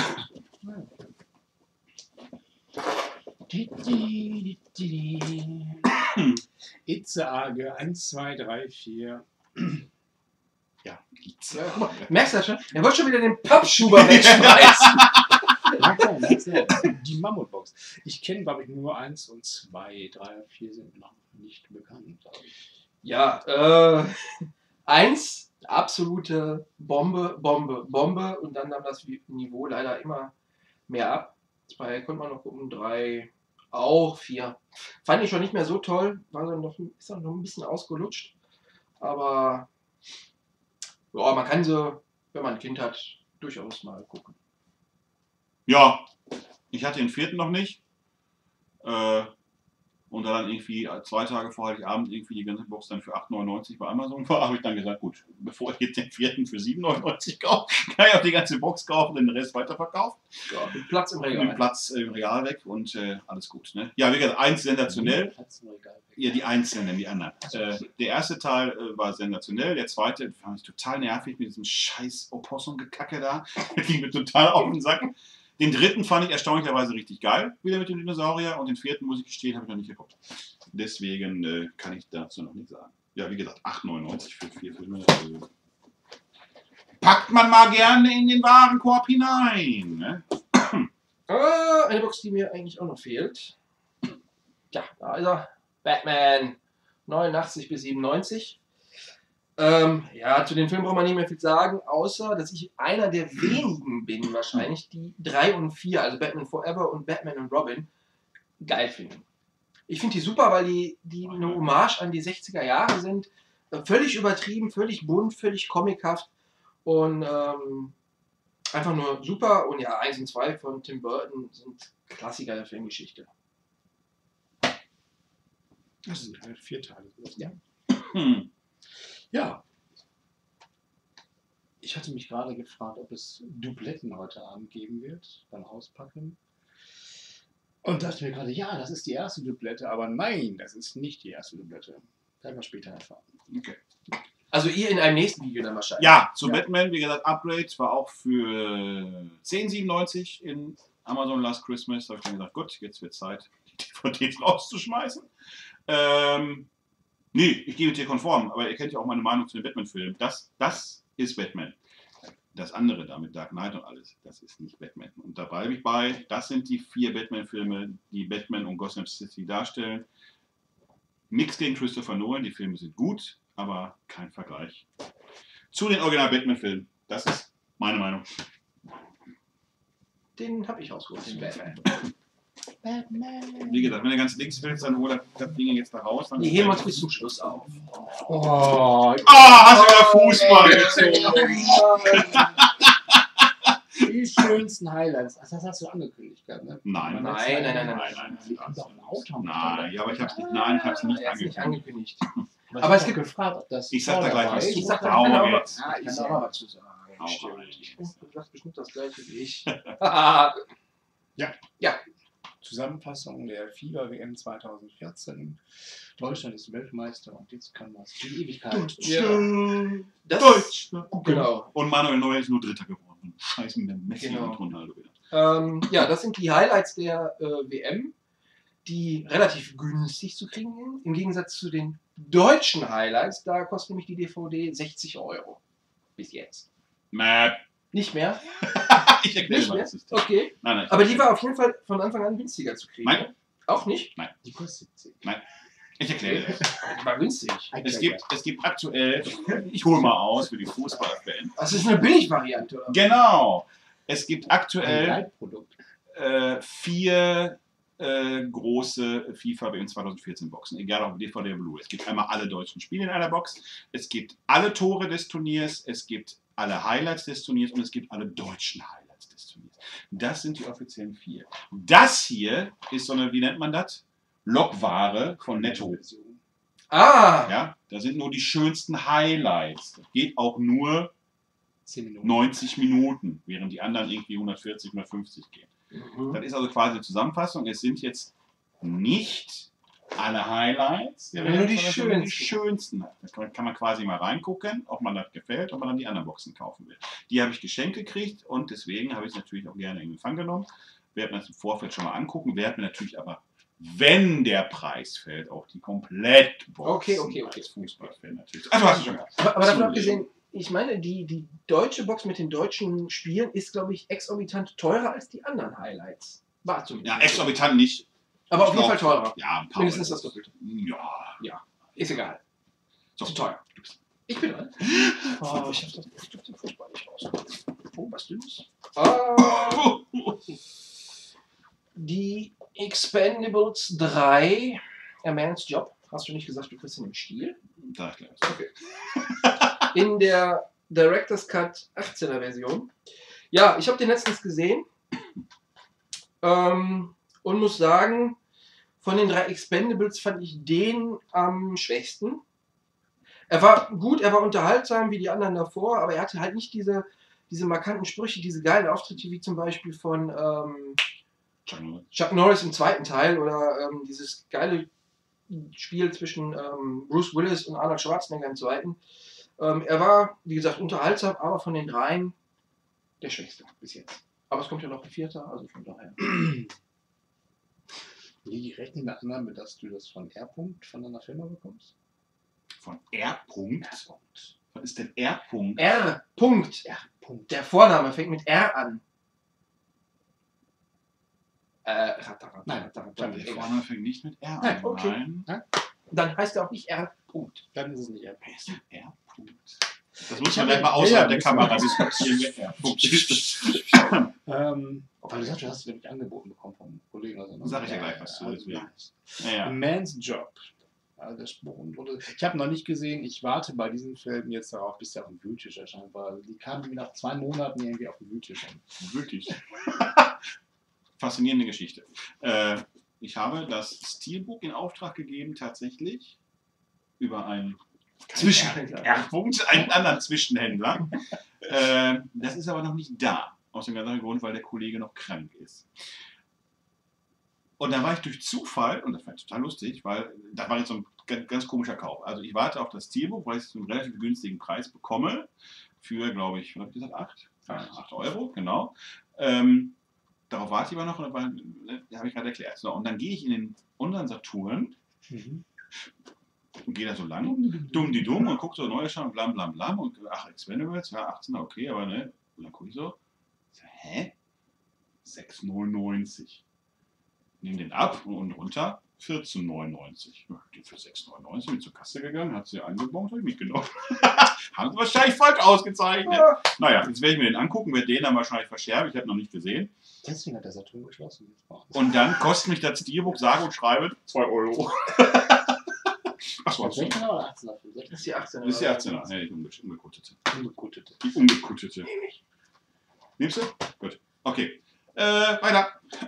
Itzeage eins, zwei, drei, vier. Ja, Ja, guck mal, merkst du das schon? Er wollte schon wieder den Pappschuber wegschmeißen. Ja, klar, das ist die Mammutbox. Ich kenne, glaube ich, nur eins und zwei. Drei und vier sind noch nicht bekannt, glaube ich. Ja, äh, eins, absolute Bombe, Bombe, Bombe. Und dann nahm das Niveau leider immer mehr ab. Zwei konnte man noch gucken, drei auch, vier. Fand ich schon nicht mehr so toll. War dann noch, ist dann noch ein bisschen ausgelutscht. Aber ja, man kann sie, wenn man ein Kind hat, durchaus mal gucken. Ja, ich hatte den vierten noch nicht. Äh, und da dann irgendwie zwei Tage vor Heiligabend irgendwie die ganze Box dann für acht neunundneunzig bei Amazon war, habe ich dann gesagt, gut, bevor ich jetzt den vierten für sieben neunundneunzig kaufe, kann ich auch die ganze Box kaufen und den Rest weiterverkaufen. Ja, mit Platz im Mit Regal. Platz im Regal weg und äh, alles gut. Ne? Ja, wie gesagt, eins sensationell. Platz im Regal weg. Ja, die Einzelnen, die anderen. Äh, der erste Teil äh, war sensationell, der zweite fand ich total nervig mit diesem scheiß Opossum-Gekacke da. Der ging mir total auf den Sack. Den dritten fand ich erstaunlicherweise richtig geil, wieder mit dem Dinosaurier. Und den vierten, muss ich gestehen, habe ich noch nicht geguckt. Deswegen äh, kann ich dazu noch nichts sagen. Ja, wie gesagt, acht neunundneunzig für vier Filme. Äh, packt man mal gerne in den Warenkorb hinein. Ne? Ah, eine Box, die mir eigentlich auch noch fehlt. Ja, da ist er. Batman neunundachtzig bis siebenundneunzig. Ähm, ja, zu den Filmen braucht man nicht mehr viel sagen, außer dass ich einer der wenigen bin, wahrscheinlich, die drei und vier, also Batman Forever und Batman und Robin, geil finden. Ich finde die super, weil die, die eine Hommage an die sechziger Jahre sind. Äh, völlig übertrieben, völlig bunt, völlig comichaft und ähm, einfach nur super. Und ja, eins und zwei von Tim Burton sind Klassiker der Filmgeschichte. Das sind halt vier Teile. Ja. Hm. Ja. Ich hatte mich gerade gefragt, ob es Dubletten heute Abend geben wird beim Auspacken. Und dachte mir gerade, ja, das ist die erste Dublette, aber nein, das ist nicht die erste Dublette. Werden wir später erfahren. Okay. Also ihr in einem nächsten Video dann wahrscheinlich. Ja, zu Ja. Batman, wie gesagt, Upgrade war auch für zehn siebenundneunzig in Amazon Last Christmas. Da habe ich dann gesagt, gut, jetzt wird Zeit, die D V Ds rauszuschmeißen. Ähm, nee, ich gehe mit dir konform, aber ihr kennt ja auch meine Meinung zu den Batman-Filmen. Das, das ist Batman. Das andere da mit Dark Knight und alles, das ist nicht Batman. Und da bleibe ich bei, das sind die vier Batman-Filme, die Batman und Gotham City darstellen. Nichts gegen Christopher Nolan, die Filme sind gut, aber kein Vergleich zu den Original-Batman-Filmen. Das ist meine Meinung. Den habe ich ausgeholt, den Batman. Batman. Wie gesagt, wenn du ganz links willst, dann hol das, das Ding jetzt da raus. Dann Die heben wir uns bis zum Schluss auf. Oh, Ah, hast du wieder Fußball gezogen? die schönsten Highlights. Ach, das hast du angekündigt gehabt, ne? Nein. Nein, nein, nein, nein. Nein, nein, Sie haben doch ein Auto. Nein, ja, aber ich hab's nicht, nein, ich hab's nicht Er ist nicht angekündigt. angekündigt. Aber, Aber es es gibt gibt- gefragt, ob das. Ich sag da gleich was Vorderbein- zu. Ich sag da Hau genau jetzt. was. Ah, ich kann da mal was zu sagen. Hau Stimmt. rein. Du sagst bestimmt das gleiche wie ich. Zusammenfassung der FIBA-W M zweitausendvierzehn. Deutschland ist Weltmeister und jetzt kann das die Ewigkeit. Das Deutschland. Genau. Und Manuel Neuer ist nur Dritter geworden. Scheiß mit dem Messi Genau. und Ronaldo wieder. Ähm, ja, das sind die Highlights der äh, W M, die relativ günstig zu kriegen sind. Im Gegensatz zu den deutschen Highlights, da kostet nämlich die D V D sechzig Euro. Bis jetzt. Mäh. Nicht mehr? Ich erkläre Nicht mal mehr? das System. Okay. Nein, nein, Aber die war auf jeden Fall von Anfang an günstiger zu kriegen. Nein. ne? Auch nicht? Die kostet siebzig. ich erkläre dir das. Aber die war günstig. Es gibt, es gibt aktuell, ich hole mal aus für die Fußballfans. Das ist eine Billigvariante, oder? Genau. Es gibt Ein aktuell Leitprodukt. äh, vier äh, große FIFA W M zweitausendvierzehn Boxen, egal ob D V D oder Blu-ray. Es gibt einmal alle deutschen Spiele in einer Box, es gibt alle Tore des Turniers, es gibt alle Highlights des Turniers und es gibt alle deutschen Highlights des Turniers. Das sind die offiziellen vier. Das hier ist so eine, wie nennt man das? Logware von Netto. Ah! Ja, da sind nur die schönsten Highlights. Das geht auch nur zehn Minuten. neunzig Minuten, während die anderen irgendwie hundertvierzig, hundertfünfzig gehen. Mhm. Das ist also quasi eine Zusammenfassung. Es sind jetzt nicht alle Highlights, Ja, nur die sondern schönsten. die schönsten. Da kann man- kann man quasi mal reingucken, ob man das gefällt, ob man dann die anderen Boxen kaufen will. Die habe ich geschenkt gekriegt und deswegen habe ich es natürlich auch gerne in Empfang genommen. Werde mir das im Vorfeld schon mal angucken, werde mir natürlich aber, wenn der Preis fällt, auch die Komplettbox Okay, okay, okay. als Fußballfan natürlich. Also hast du schon gehabt. Aber, aber davon Zulegen. abgesehen, ich meine, die, die deutsche Box mit den deutschen Spielen ist, glaube ich, exorbitant teurer als die anderen Highlights. War zumindest. Ja, exorbitant nicht. Aber auf Ich jeden Fall glaub, teurer. Ja, ein paar Mindestens Euro. das Doppelte. Ja. Ist egal. So, Zu teuer. Du bist- Ich bin dran. Oh, ich hab das Stück zum Fußball nicht raus. Oh, was dünnes. Ah, die Expendables drei, A Man's Job. Hast du nicht gesagt, du kriegst ihn im Stil? Da ich gleich. In der Director's Cut achtzehner Version. Ja, ich habe den letztens gesehen ähm, und muss sagen, von den drei Expendables fand ich den am schwächsten. Er war gut, er war unterhaltsam wie die anderen davor, aber er hatte halt nicht diese, diese markanten Sprüche, diese geilen Auftritte wie zum Beispiel von ähm, Chuck Norris im zweiten Teil oder ähm, dieses geile Spiel zwischen ähm, Bruce Willis und Arnold Schwarzenegger im zweiten. Ähm, er war, wie gesagt, unterhaltsam, aber von den dreien der schwächste bis jetzt. Aber es kommt ja noch ein vierter, also von daher. Wie rechnen wir anderen, dass du das von R-Punkt von einer Firma bekommst? Von R-Punkt? R-Punkt. Was ist denn R-Punkt? R. Punkt. R-Punkt. Der Vorname fängt mit R an. Äh, ratter, ratter, Nein, ratter, ratter, Der egal. Vorname fängt nicht mit R Nein, an. okay. Nein. Dann heißt er auch nicht R. Punkt. Dann ist es nicht R-Punkt. Wer ist denn R-Punkt? Das muss Ich man hab- gleich mal ja, außerhalb ja, der müssen Kamera wir- diskutieren, wer R-Punkt ist. Ähm, weil du sagst, du hast nämlich angeboten bekommen vom Kollegen. Also, ne? Sag ich ja gleich was zu, Also, deswegen. nice. Ja, A ja. Man's Job. Also der Spruch und, oder, ich habe noch nicht gesehen, ich warte bei diesem Film jetzt darauf, bis der auf dem Wühltisch erscheint, weil die kamen mir nach zwei Monaten irgendwie auf den Wühltisch an. Wirklich. Faszinierende Geschichte. Äh, ich habe das Steelbook in Auftrag gegeben, tatsächlich, über einen Zwischen Händler. R-Punkt, einen anderen Zwischenhändler. äh, das ist aber noch nicht da. Aus dem ganz Grund, weil der Kollege noch krank ist. Und dann war ich durch Zufall, und das fand ich total lustig, weil da war jetzt so ein ganz, ganz komischer Kauf. Also ich warte auf das Steelbook, weil ich es zu einem relativ günstigen Preis bekomme. Für, glaube ich, was habe ich gesagt, acht? acht Euro, genau. Ähm, darauf warte ich aber noch, und das habe ich gerade erklärt. So, und dann gehe ich in den unseren Saturn Mhm. und gehe da so lang, dumm die dumm, und gucke so neu schauen, blam blam blam, und ach, Expendables, ja, achtzehn, okay, aber ne, und dann gucke ich so, so hä? sechs neunundneunzig. Nehme den ab und runter, vierzehn neunundneunzig. Die für sechs neunundneunzig bin zur Kasse gegangen, hat sie eingebaut, habe ich mitgenommen. Haben sie wahrscheinlich falsch ausgezeichnet. Ja. Naja, jetzt werde ich mir den angucken, werde den dann wahrscheinlich verscherben, ich habe noch nicht gesehen. Deswegen hat der Saturn geschlossen. Und dann kostet mich das Steelbook sage und schreibe zwei Euro. Achso, Was sechzehn oder achtzehn? Das ist die achtzehner. das ist die achtzehner. Nee, die unge- ungekuttete. Ungekuttete. Die ungekuttete. Nimmst du? Gut. Okay. Äh, weiter.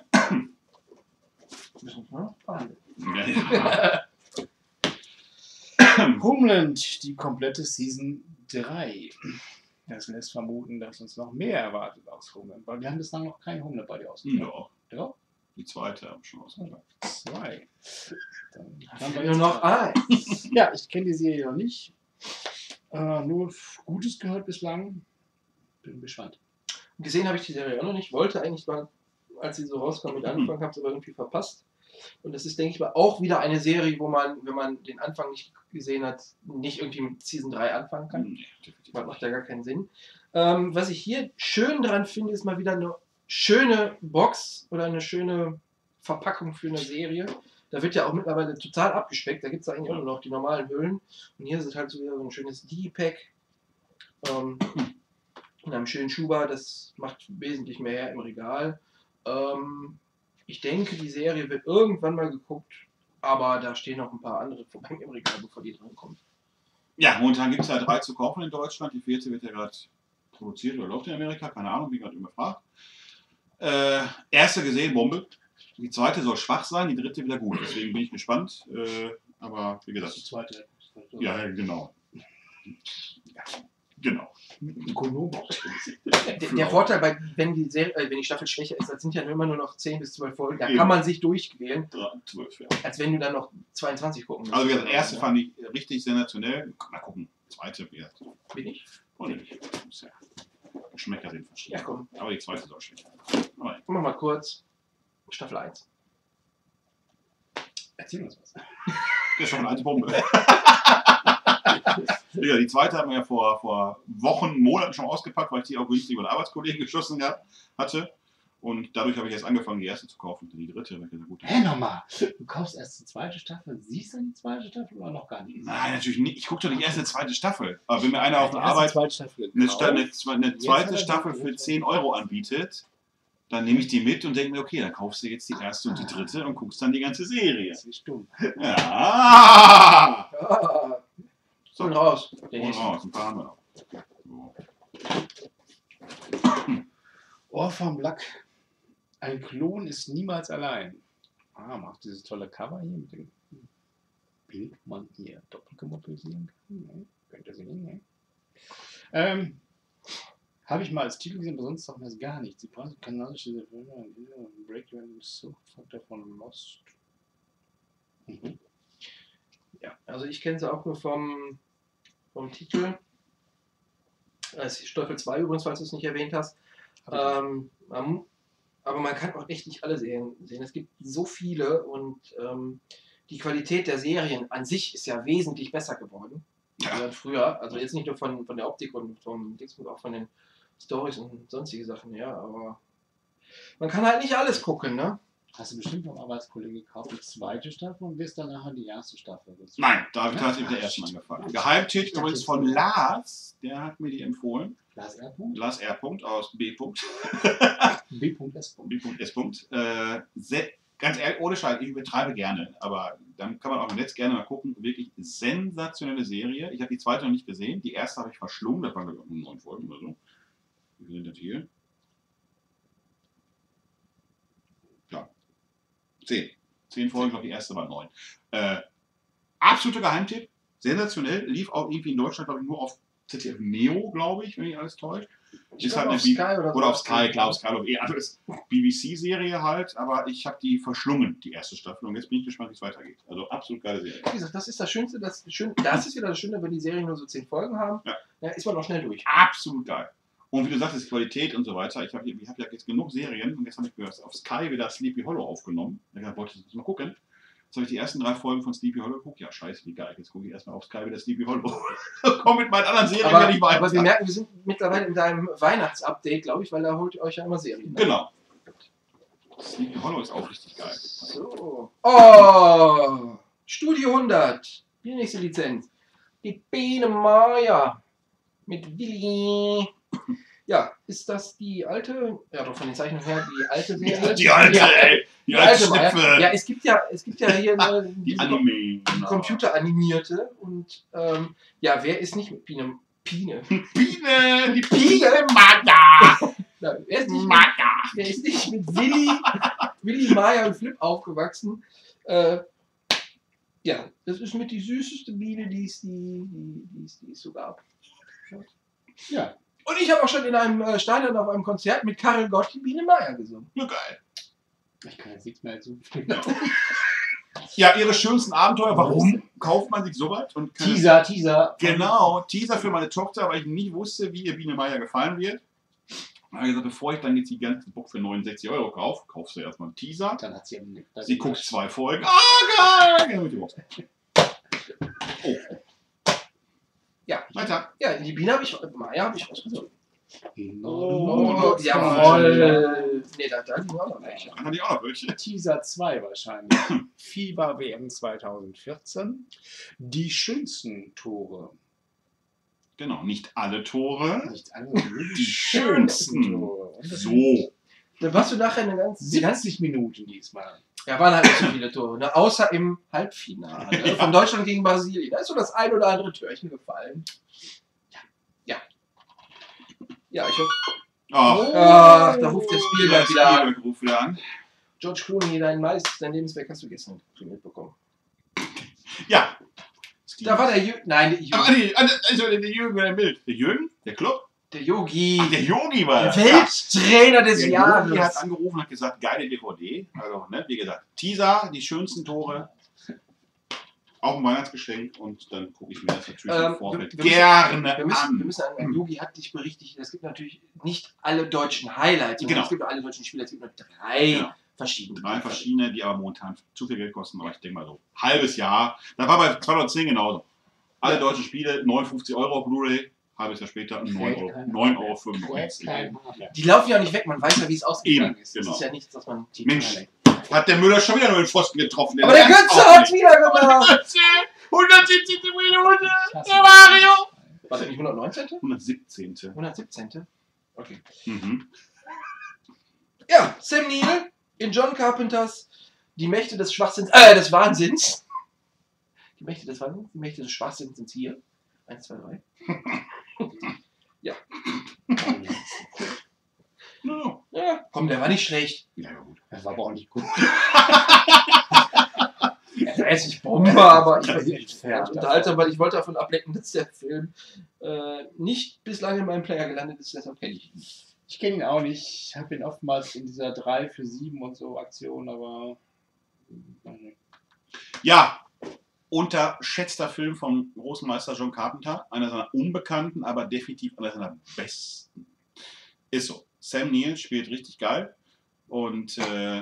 Müssen wir noch behandeln. Ja, ja. Homeland, die komplette Season drei. Das lässt vermuten, dass uns noch mehr erwartet aus Homeland, weil wir haben bislang noch kein Homeland bei dir ausgegeben. Ja, Ja, die zweite habe ich schon ausgemacht. zwei. Dann Haben haben wir wir nur noch eins. Ja, ich kenne die Serie noch nicht. Äh, nur Gutes gehört bislang. Bin gespannt. Gesehen habe ich die Serie auch noch nicht. Wollte eigentlich mal, als sie so rauskam, mit anfangen, habe es aber irgendwie verpasst. Und das ist, denke ich mal, auch wieder eine Serie, wo man, wenn man den Anfang nicht gesehen hat, nicht irgendwie mit Season drei anfangen kann. Nee, definitiv. Das macht ja gar keinen Sinn. Ähm, was ich hier schön dran finde, ist mal wieder eine schöne Box oder eine schöne Verpackung für eine Serie. Da wird ja auch mittlerweile total abgespeckt. Da gibt es eigentlich auch nur noch die normalen Hüllen. Und hier ist es halt so wieder so ein schönes Digipack. Ähm, in einem schönen Schuber. Das macht wesentlich mehr her im Regal. Ähm, ich denke, die Serie wird irgendwann mal geguckt. Aber da stehen noch ein paar andere vorbei im Regal, bevor die drankommt. Ja, momentan gibt es ja drei zu kaufen in Deutschland. Die vierte wird ja gerade produziert oder läuft in Amerika. Keine Ahnung, wie gerade überfragt. Äh, erste gesehen, Bombe. Die zweite soll schwach sein, die dritte wieder gut. Deswegen bin ich gespannt. Äh, aber wie Die gesagt, zweite. ja, ja, genau. Ja, genau. Ökonombox. Der, der Vorteil, bei, wenn, die Serie, äh, wenn die Staffel schwächer ist, das sind ja immer nur noch zehn bis zwölf Folgen. Da Eben. kann man sich durchquälen, zwölf, ja. als wenn du dann noch zweiundzwanzig gucken musst. Also wie gesagt, erste fand ich richtig sensationell. Mal gucken. Zweite, wie gesagt, Bin ich? wollte nicht. Muss ja. Geschmäcker sind verschieden. Ja, komm. Aber die zweite soll schwächer. Aber Mach mal kurz. Staffel eins. Erzähl uns was. das ist schon eine Bombe. Ja, die zweite haben wir ja vor, vor Wochen, Monaten schon ausgepackt, weil ich die auch günstig über einen Arbeitskollegen geschossen gehabt hatte. Und dadurch habe ich jetzt angefangen, die erste zu kaufen. Die dritte, weil ich gesagt, gut. Hä, nochmal. Du kaufst erst die zweite Staffel, siehst dann die zweite Staffel oder noch gar nicht? Nein, natürlich nicht. Ich gucke doch nicht erst eine zweite Staffel. Aber wenn mir einer auf der Erst die Arbeit zweite Staffel eine, gekauft. Sta- eine, zwe- eine Jetzt zweite hat er Staffel die für dritte. zehn Euro anbietet, dann nehme ich die mit und denke mir, okay, dann kaufst du jetzt die erste und die dritte und guckst dann die ganze Serie. Das ist dumm. Ja. Ah, So, so raus. Der und nächste. raus, ein paar haben wir noch. So. Orphan Black. Ein Klon ist niemals allein. Ah, macht dieses tolle Cover hier mit dem Bild, man hier doppelt motorisieren kann. Ne? Könnt ihr sehen, ne? Ähm, Habe ich mal als Titel gesehen, aber sonst sagt mir das gar nichts. Die kanadische Breakdown Suchtfaktor von Lost. Mhm. Ja, also ich kenne sie auch nur vom, vom Titel. Das ist Staffel zwei übrigens, falls du es nicht erwähnt hast. Ähm, man, aber man kann auch echt nicht alle Serien sehen. Es gibt so viele und ähm, die Qualität der Serien an sich ist ja wesentlich besser geworden Ja. als früher. Also jetzt nicht nur von, von der Optik und vom Dingsbums, auch von den Stories und sonstige Sachen, ja, aber man kann halt nicht alles gucken, ne? Hast du bestimmt vom Arbeitskollegen gekauft, die zweite Staffel und wirst dann nachher die erste Staffel. Nein, da habe ich tatsächlich mit der ersten angefangen. Geheimtipp übrigens von Lars, der hat mir die empfohlen. Lars R. Lars R. aus B. B.S. B. S. Äh, sehr, ganz ehrlich, ohne Scheiß, ich übertreibe gerne, aber dann kann man auch im Netz gerne mal gucken. Wirklich sensationelle Serie. Ich habe die zweite noch nicht gesehen. Die erste habe ich verschlungen, da waren wir neun Folgen oder so. Wie sind das hier? Ja. Zehn. Zehn Folgen, ich glaube, die erste war neun. Äh, absoluter Geheimtipp. sensationell. Lief auch irgendwie in Deutschland, glaube ich, nur auf Z D F Neo, glaube ich, wenn mich alles täuscht. Ich Ist glaub, halt auf eine B- Sky oder oder so. auf Sky, klar, auf Sky, auf E. Also ist B B C-Serie halt, aber ich habe die verschlungen, die erste Staffel. Und jetzt bin ich gespannt, wie es weitergeht. Also absolut geile Serie. Wie gesagt, das ist das Schönste, das, schön, das ist wieder das Schöne, wenn die Serien nur so zehn Folgen haben. Ja. Ja, ist man auch schnell durch. Absolut geil. Und wie du sagtest, Qualität und so weiter. Ich habe ich hab ja jetzt genug Serien und jetzt habe ich gehört, auf Sky wieder Sleepy Hollow aufgenommen. Da wollte ich das mal gucken. Jetzt habe ich die ersten drei Folgen von Sleepy Hollow geguckt. Ja, scheiße, wie geil. Jetzt gucke ich erstmal auf Sky wieder Sleepy Hollow. Komm mit meinen anderen Serien Aber, nicht weiter. aber wir merken, wir sind mittlerweile in deinem Weihnachtsupdate, glaube ich, weil da holt ihr euch ja immer Serien. Ne? Genau. Sleepy Hollow ist auch richtig geil. So. Oh! Studio hundert. Die nächste Lizenz. Die Biene Maya. Mit Willi. Ja, ist das die alte, ja doch von den Zeichnungen her, die alte Serie? Die alte, ja, ey. Die, die alte alte Maya. Schnipfe. Ja, es gibt ja, es gibt ja hier eine, Die diese Anime. Genau. computeranimierte und ähm, ja, wer ist nicht mit Biene? Biene. Biene, die Biene Maya. Na, wer, ist nicht mit, Maya. wer ist nicht mit Willi, Willi, Maya und Flip aufgewachsen? Äh, ja, das ist mit die süßeste Biene, die es die, die, die, es- die es so gab. Ja. Und ich habe auch schon in einem äh, Stadion auf einem Konzert mit Karel Gott die Biene Maya gesungen. Ja, geil. Ich kann jetzt nichts mehr dazu. Ja, ihre schönsten Abenteuer. Warum kauft man sich sowas? Und kann- Teaser, Teaser. Genau, Teaser für meine Tochter, weil ich nicht wusste, wie ihr Biene Meier gefallen wird. Da habe ich gesagt, bevor ich dann jetzt die ganze Book für neunundsechzig Euro kaufe, kaufst du erstmal einen Teaser. Dann hat sie am Sie guckt zwei Folgen. Ah, geil! Geh mit dir raus. Oh, Ja, weiter. ja die Biene habe ich, Maya habe ich rausgesucht. Oh, jawohl. Nee, da, da liegen auch noch welche. Dann hatte ich auch noch welche. Teaser zwei wahrscheinlich. Fieber W M zweitausendvierzehn. Die schönsten Tore. Genau, nicht alle Tore. Nicht alle, nur die schönsten. schönsten Tore. Und das sind So. Da warst du nachher eine ganze, die ganze siebzig Minuten diesmal. ja, waren halt nicht so viele Tore, ne? Außer im Halbfinale ne? von Deutschland gegen Brasilien. Da ist so das ein oder andere Türchen gefallen. Ja. Ja, ja ich hoffe. Oh, Ach, da ruft der Spielberg wieder an. Spielberg ruft wieder an. George Clooney, dein meist, dein Lebenswerk hast du gestern mitbekommen. Ja. Da war der Jürgen. Nein, der Aber Jürgen. nee, also der Jürgen oder im Bild. Der Jürgen? Der Club? Der Yogi. Ach, der Yogi war das. Welttrainer des Der Jahres. Yogi hat angerufen und hat gesagt, geile D V D. Also, ne, wie gesagt, Teaser, die schönsten Tore. Auch ein Weihnachtsgeschenk und dann gucke ich mir das natürlich Ähm, im Vorfeld wir- wir gerne Wir müssen, wir an. müssen sagen, Yogi hat dich berichtigt, es gibt natürlich nicht alle deutschen Highlights, sondern Genau. es gibt nur alle deutschen Spiele, es gibt nur drei Genau. verschiedene. Drei verschiedene, die aber momentan zu viel Geld kosten, aber ich denke mal so, halbes Jahr. Das war bei zweitausendzehn genauso. Alle Ja. deutschen Spiele, neunundfünfzig Euro auf Blu-ray, halbes Jahr später neun Euro, neun Euro fünfundneunzig. Die laufen ja auch nicht weg, man weiß ja, wie es ausgegangen Eben, ist. Das genau. ist ja nichts, was man... Mensch, hat der Müller schon wieder nur den Pfosten getroffen. Aber der kann's Götze auch hat nicht. wieder gemacht! hundertsiebzig Minute, der Mario! War das nicht hundertneunzehn? hundertsiebzehn. hundertsiebzehn? Okay. Mhm. Ja, Sam Neill in John Carpenters Die Mächte des Schwachsinns, äh, des Wahnsinns. Die Mächte des Wahnsinns, die Mächte des Schwachsinns sind hier. Eins, zwei, drei. Ja. No. Ja, komm, der war nicht schlecht. Ja, ja, gut. Das war aber auch nicht gut. Er ist nicht Bombe, aber ich Das war ist echt fair. ganz unterhaltsam, weil ich wollte davon ablenken, dass der Film äh, nicht bislang in meinem Player gelandet ist, deshalb kenne ich ihn nicht. Ich kenne ihn auch nicht. Ich habe ihn oftmals in dieser drei für sieben und so Aktion, aber. Ja, unterschätzter Film vom großen Meister John Carpenter. Einer seiner unbekannten, aber definitiv einer seiner besten. Ist so. Sam Neill spielt richtig geil. Und äh,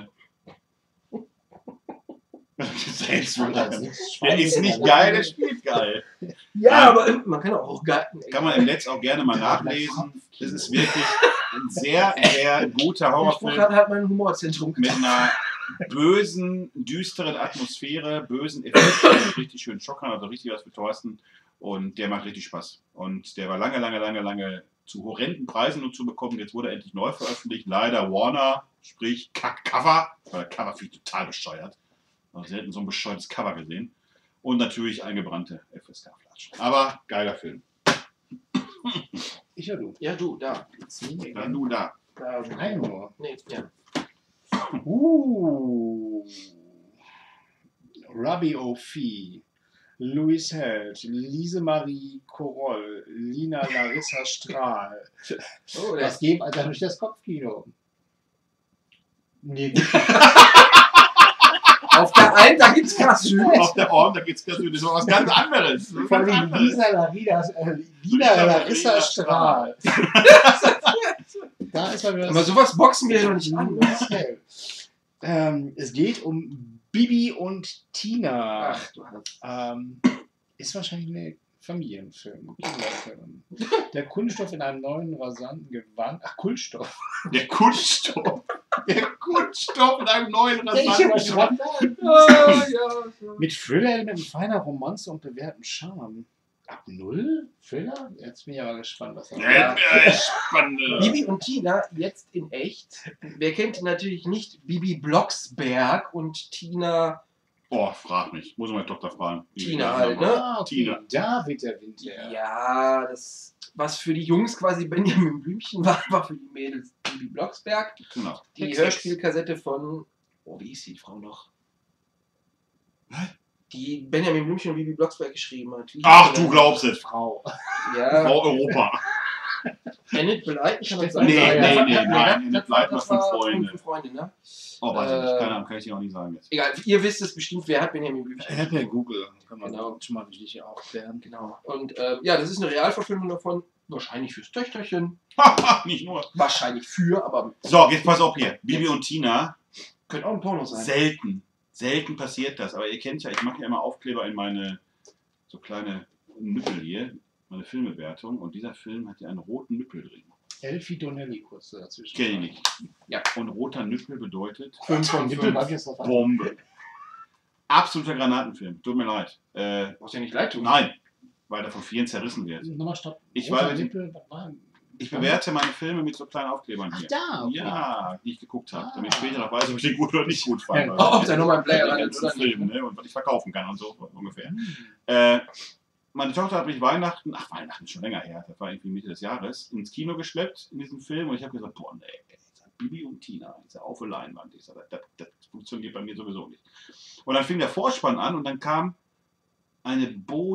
selbst Ja, der das ist nicht geil, der spielt geil. Ja, Nein. aber äh, man kann auch gar Kann man im Netz auch gerne mal nachlesen. Es ist wirklich ein sehr, sehr guter Der Spruch Horrorfilm hat halt mein Humorzentrum mit getan. einer bösen, düsteren Atmosphäre, bösen Effekten, richtig schön schockern, also richtig was für Thorsten. Und der macht richtig Spaß. Und der war lange, lange, lange, lange zu horrenden Preisen nur zu bekommen. Jetzt wurde er endlich neu veröffentlicht. Leider Warner, sprich Kack-Cover. Weil Cover finde ich total bescheuert. Also selten so ein bescheuertes Cover gesehen. Und natürlich eingebrannte F S K-Flaschen. Aber geiler Film. Ich oder du? Ja, du, da. Dann du da. da Nein, nur. Nee, ja. Uh. Robbie O'Fee. Louis Held, Lise-Marie Koroll, Lina Larissa Strahl. Oh, der Das geht Alter durch das Kopfkino. Nee, nicht. Auf der einen, da gibt's Grassüd. Auf der Ohren, da geht's das ist noch was ganz anderes. Das ist Vor ganz allem anderes. Lisa Larissa, äh, Lina Lisa Larissa Larissa Strahl. Da ist mal wieder Aber sowas boxen wir doch nicht an. Louis Held. Ähm, es geht um Bibi und Tina. Ach du hast. Ähm, ist wahrscheinlich eine Familienfilm, Kinderfilm. Der Kunststoff in einem neuen rasanten Gewand. Ach, Kunststoff. Der Kunststoff. Der Kunststoff in einem neuen Ja, ich rasanten hab Gewand. Ja, ja, ja. Mit Thriller-Elementen feiner Romanze und bewährtem Charme. Ab null? Thriller? Jetzt bin ich aber gespannt, was da Ja, kommt. äh, spannend. Bibi und Tina jetzt in echt. Wer kennt natürlich nicht Bibi Blocksberg und Tina? Oh, frag mich. Muss ich meine Tochter fragen. Tina halt, ne? Ah, okay. Tina. Da wird der Wind her. Ja, das, was für die Jungs quasi Benjamin Blümchen war, war für die Mädels Bibi Blocksberg. Genau. Die Hex, Hörspielkassette von, oh, wie hieß die Frau noch? Was? Die Benjamin Blümchen und Bibi Blocksberg geschrieben hat. Wie hieß Ach, die du denn? glaubst es. Frau. Ja, Frau Europa. Enid Beleiten kann das Stefan- sein? Nee, Ja, nee, ja. nee, Ja, nein. In das der war- Bleibt das fünf war Freunde. fünf Freunde, ne? Oh, weiß ich nicht. Äh, Keine Ahnung, kann ich dir auch nicht sagen jetzt. Egal, ihr wisst es bestimmt, wer hat Benjamin Blümchen Ich habe ja Google. Kann man Genau. schon mal richtig aufklären. Genau. Und äh, ja, das ist eine Realverfilmung davon. Wahrscheinlich fürs Töchterchen. Nicht nur. Wahrscheinlich für, aber So, jetzt pass auf hier. Bibi und Tina. könnte auch ein Porno sein. Selten. Selten passiert das. Aber ihr kennt ja, ich mache ja immer Aufkleber in meine so kleine Nüppel hier. Meine Filmbewertung. Und dieser Film hat ja einen roten Nüppel drin. Elfie Donnelly kurz dazwischen. Kenn ich nicht. Ja. Und roter Nüppel bedeutet Fünf von Nippel fünf. mag ich jetzt drauf an. Bombe. Absoluter Granatenfilm. Tut mir leid. Äh, Muss ja nicht leid tun. nein, weil er von vielen zerrissen wird. Nochmal stopp. Ich Roter war- Nippel, was war- Ich bewerte meine Filme mit so kleinen Aufklebern Ach, hier. da, okay. Ja, die ich geguckt habe. Ah. Damit ich später noch weiß, ob ich den gut oder nicht gut fand. Ja. Also, Oh, ob da nochmal ein Player den ran ist ganzen oder nicht. Film, ne? Und was ich verkaufen kann und so ungefähr. Hm. Äh, meine Tochter hat mich Weihnachten, ach Weihnachten ist schon länger her, das war irgendwie Mitte des Jahres, ins Kino geschleppt in diesem Film und ich habe gesagt, boah, nee, Bibi und Tina, ist ja auf der Leinwand. Ich sag, das, das funktioniert bei mir sowieso nicht. Und dann fing der Vorspann an und dann kam eine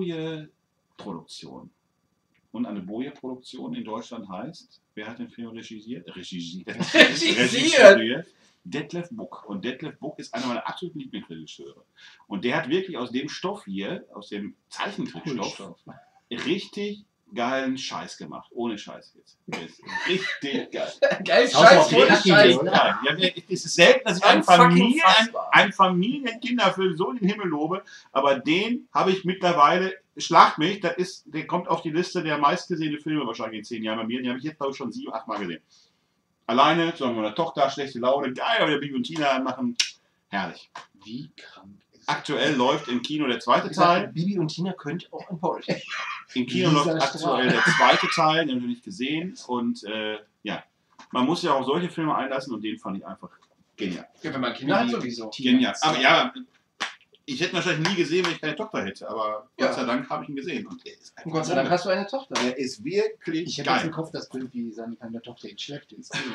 Boje-Produktion. Und eine Boje-Produktion in Deutschland heißt, wer hat den Film regisiert? Regisiert. Regisiert? Detlef Buck. Und Detlef Buck ist einer meiner absoluten Lieblingsregisseure. Und der hat wirklich aus dem Stoff hier, aus dem Zeichentrickstoff, Cool. richtig geilen Scheiß gemacht. Ohne Scheiß jetzt. Der ist richtig geil. Geil, Scheiß, Scheiß, ohne Scheiß. Scheiß. Ja, ja, es ist selten, dass ich einen, Unfucking Familien, einen, fassbar. einen Familienkinderfilm so in den Himmel lobe, aber den habe ich mittlerweile, schlagt mich, das ist, der kommt auf die Liste der meistgesehenen Filme wahrscheinlich in zehn Jahren bei mir. Den habe ich jetzt, glaube ich, schon sieben, acht Mal gesehen. Alleine, zusammen mit meiner Tochter, schlechte Laune, geil, aber der Bibi und Tina machen, herrlich. Wie krank ist Aktuell läuft im Kino der zweite Ich sag, Teil. Bibi und Tina könnte auch ein Porno sein. Im Kino Lisa läuft aktuell der zweite Teil, den habe ich noch nicht gesehen. Und äh, ja, man muss ja auch solche Filme einlassen und den fand ich einfach genial. Ja, wenn man Kinder hat, sowieso. Genial. Aber ja, ich hätte ihn wahrscheinlich nie gesehen, wenn ich keine Tochter hätte. Aber Ja. Gott sei Dank habe ich ihn gesehen. Und er ist Und Gott sei Dank hast du eine Tochter. Der ist wirklich Ich habe jetzt im geil. Kopf das Bild, wie seine kleine Tochter ihn schleppt ins Kino.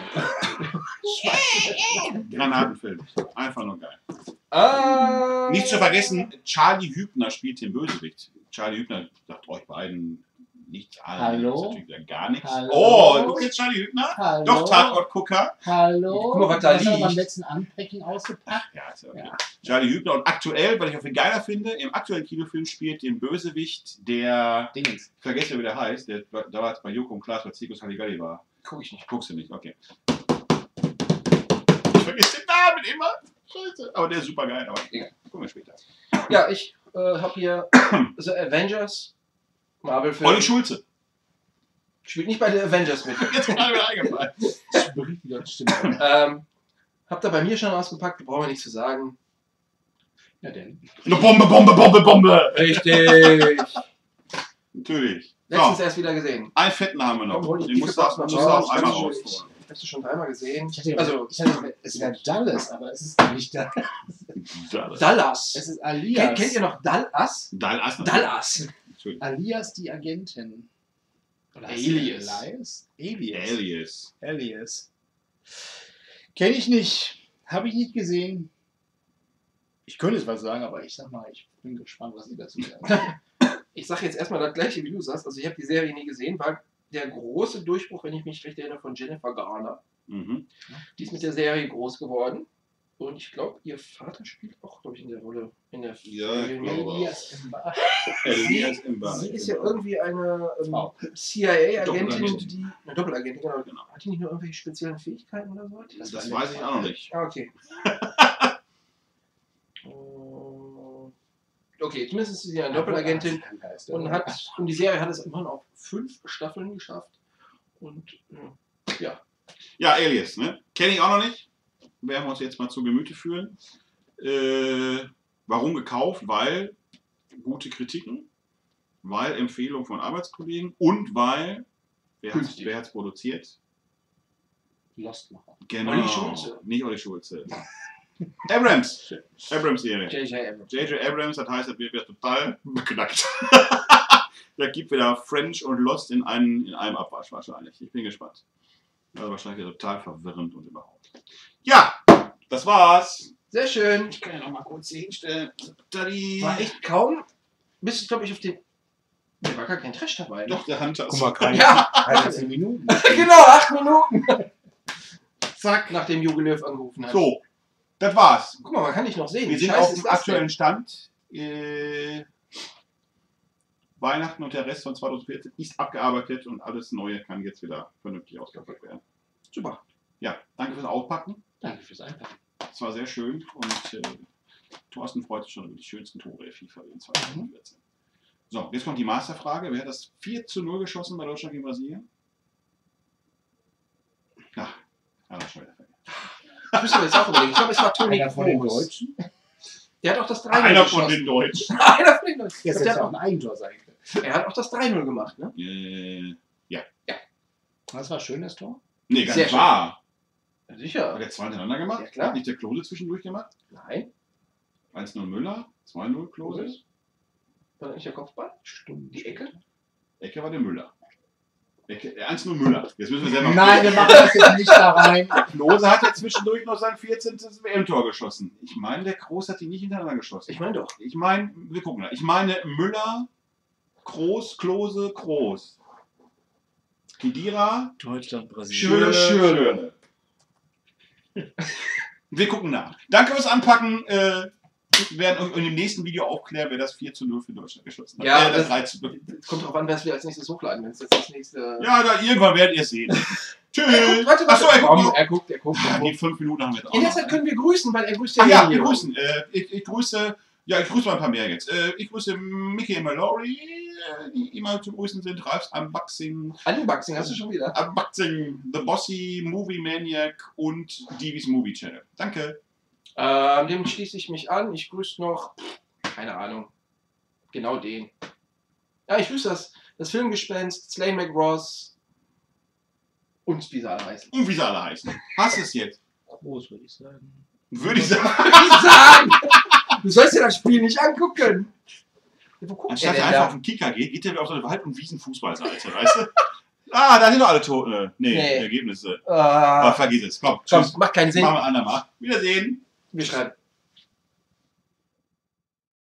Granatenfilm. Einfach nur geil. Ah. Nicht zu vergessen, Charlie Hübner spielt den Bösewicht. Charlie Hübner sagt euch beiden nichts an. Hallo? Das ist natürlich wieder gar nichts. Hallo? Oh, du kennst Charlie Hübner? Hallo? Doch, Tatortgucker. Hallo? Guck mal, was da Das hat er beim liegt. letzten Unpacking ausgepackt. Ja, ist ja okay. Ja. Charlie Hübner und aktuell, weil ich auch viel geiler finde, im aktuellen Kinofilm spielt den Bösewicht, der, Dingens. ich vergesse, wie der heißt, der damals bei Joko und Klaas bei Zirkus Halligalli war. Guck ich nicht. Guckst du nicht, okay. Ich vergesse den Namen immer. Scheiße. Aber der ist super geil, aber egal. Gucken wir später. Ja, ich äh, habe hier The Avengers. Marvel-Film. Olli Schulze. Spielt nicht bei The Avengers mit. Jetzt gerade wieder eingefallen. Spricht wieder Stimme. ähm, habt ihr bei mir schon ausgepackt, brauchen wir nichts zu sagen. Ja, denn. Eine Bombe, Bombe, Bombe, Bombe. Richtig. Natürlich. Letztens So, erst wieder gesehen. einen fetten haben wir noch. Komm, hol die Den musst du Tiefe auch, musst Box du mal auch einmal raus. rausholen. Ich habe sie schon dreimal gesehen. Ich hatte, Also, ich hatte, es wäre Dallas, aber es ist gar nicht Dallas. Dallas. Dallas. Es ist Alias. Kennt, kennt ihr noch Dallas? Dallas. Dallas. Entschuldigung. Alias die Agentin. Oder heißt Alias. sie Alias? Alias. Alias. Alias. Kenne ich nicht. Habe ich nicht gesehen. Ich könnte jetzt was sagen, aber ich sag mal, ich bin gespannt, was Sie dazu sagen. Ich sage jetzt erstmal das gleiche, wie du sagst. Also ich habe die Serie nie gesehen, war der große Durchbruch, wenn ich mich recht erinnere, von Jennifer Garner. Mhm. Die ist mit der Serie groß geworden. Und ich glaube, ihr Vater spielt auch, glaube ich, in der Rolle. In der Ja, ich glaube auch. Elias Mbar. Elias Mbar. Sie ist ja irgendwie eine ähm, Frau. C I A-Agentin, Doppelagentin. die. Eine Doppelagentin, genau. Genau. Hat die nicht nur irgendwelche speziellen Fähigkeiten oder so? Das, das weiß ich auch noch nicht. Ah, okay. Äh, okay, zumindest ist sie eine Doppelagentin und hat und die Serie hat es immerhin auf fünf Staffeln geschafft. Und äh, ja. Ja, Alias, ne? Kenne ich auch noch nicht. Werden wir uns jetzt mal zu Gemüte führen. Äh, warum gekauft? Weil gute Kritiken, weil Empfehlung von Arbeitskollegen und weil, wer hat Günstig. es produziert? Lostmacher. Genau. Olli Schulze. Nicht Olli Schulze. Abrams. Abrams Serie. J J Abrams. J J Abrams, das heißt, das wird wieder total beknackt. Da gibt wieder French und Lost in einem, in einem Abwasch wahrscheinlich. Ich bin gespannt. Also wahrscheinlich total verwirrend und überhaupt. Ja, das war's. Sehr schön. Ich kann ja noch mal kurz hier hinstellen. Tadi. War echt kaum. Bis, glaube ich, auf den. Da war gar kein Trash dabei. Ne? Doch, der Hunter. Guck mal, keine, Ja. keine zehn Minuten. Genau, acht Minuten. Zack. Nachdem Jogi Löw angerufen hat. So, das war's. Guck mal, man kann dich noch sehen. Wir Wie sind scheiße auf ist dem das aktuellen Stand. Äh, Weihnachten und der Rest von zweitausendvierzehn ist abgearbeitet und alles Neue kann jetzt wieder vernünftig ausgepackt werden. denn? Super. Ja, danke fürs Aufpacken. Danke fürs Einpacken. Es war sehr schön und äh, Thorsten freut sich schon über die schönsten Tore der FIFA in zweitausendvierzehn. So, jetzt kommt die Masterfrage. Wer hat das vier zu null geschossen bei Deutschland gegen Brasilien? Ach, aber schon wieder vergessen. Das müssen wir jetzt auch überlegen. Ich glaube, es war Toni Einer von den Kroos. Deutschen. Der hat auch das drei null Einer geschossen. von den Deutschen. Einer von den Deutschen. Jetzt Der hätte hat ja auch auch, ein Eigentor sein können. er hat auch das drei null gemacht, ne? Äh, Das war schön, das Tor. nee, gar Sehr nicht schön. wahr. Ja, Hat sicher. er zwei hintereinander gemacht? Ja, klar. Hat nicht der Klose zwischendurch gemacht? Nein. eins null Müller, zwei null Klose. War das nicht der Kopfball? Stunden. Die Ecke? Ecke war der Müller. Ecke, äh, eins null Müller. Jetzt müssen wir selber Nein, wir machen das jetzt nicht da rein. Klose hat ja zwischendurch noch sein vierzehntes W M-Tor geschossen. Ich meine, der Kroos hat die nicht hintereinander geschossen. Ich meine doch. Ich meine, wir gucken mal. Ich meine Müller, Kroos, Klose, Kroos. Kedira, Deutschland, Schöne, Brasilien. schöne. Wir gucken nach. Danke fürs Anpacken. Äh, wir werden in dem nächsten Video aufklären, wer das vier zu null für Deutschland geschossen hat. Ja, äh, das das- drei zu null. Es kommt drauf an, was wir als nächstes hochladen. Wenn es jetzt das nächste. Ja, da, irgendwann werdet ihr es sehen. Tschüss. Er guckt, warte, warte. Achso, er guckt Komm, noch. er guckt, er guckt. Er Ah, die guckt. fünf Minuten haben wir jetzt auch In der noch. Zeit können wir grüßen, weil er grüßt ja Ach ja, hier. wir grüßen. Äh, ich, ich grüße, ja, ich grüße mal ein paar mehr jetzt. Äh, ich grüße Mickey und Mallory, äh, die immer zu grüßen sind. Ralfs Unboxing, Unboxing hast du schon wieder. Unboxing, The Bossy, Movie Maniac und Divis Movie Channel. Danke. Ähm, dem schließe ich mich an. Ich grüße noch, keine Ahnung, genau den. Ja, ich grüße das, das Filmgespenst, Slane McRoss und wie sie alle heißen. Und wie sie alle heißen. Hast du es jetzt? Groß, würde ich sagen. Würde ich sagen. Wie sagen? Du sollst dir das Spiel nicht angucken. Ja, wo guckt er Anstatt denn er einfach da? auf den Kicker geht, geht er auf so eine Wald- und Wiesenfußballseite, weißt du? Ah, da sind doch alle Tote. Nee, Nee. Ergebnisse. Aber Äh, vergiss es. Komm, komm, tschüss. macht keinen Sinn. Machen wir ein andermal. Wiedersehen. Wir schreiben.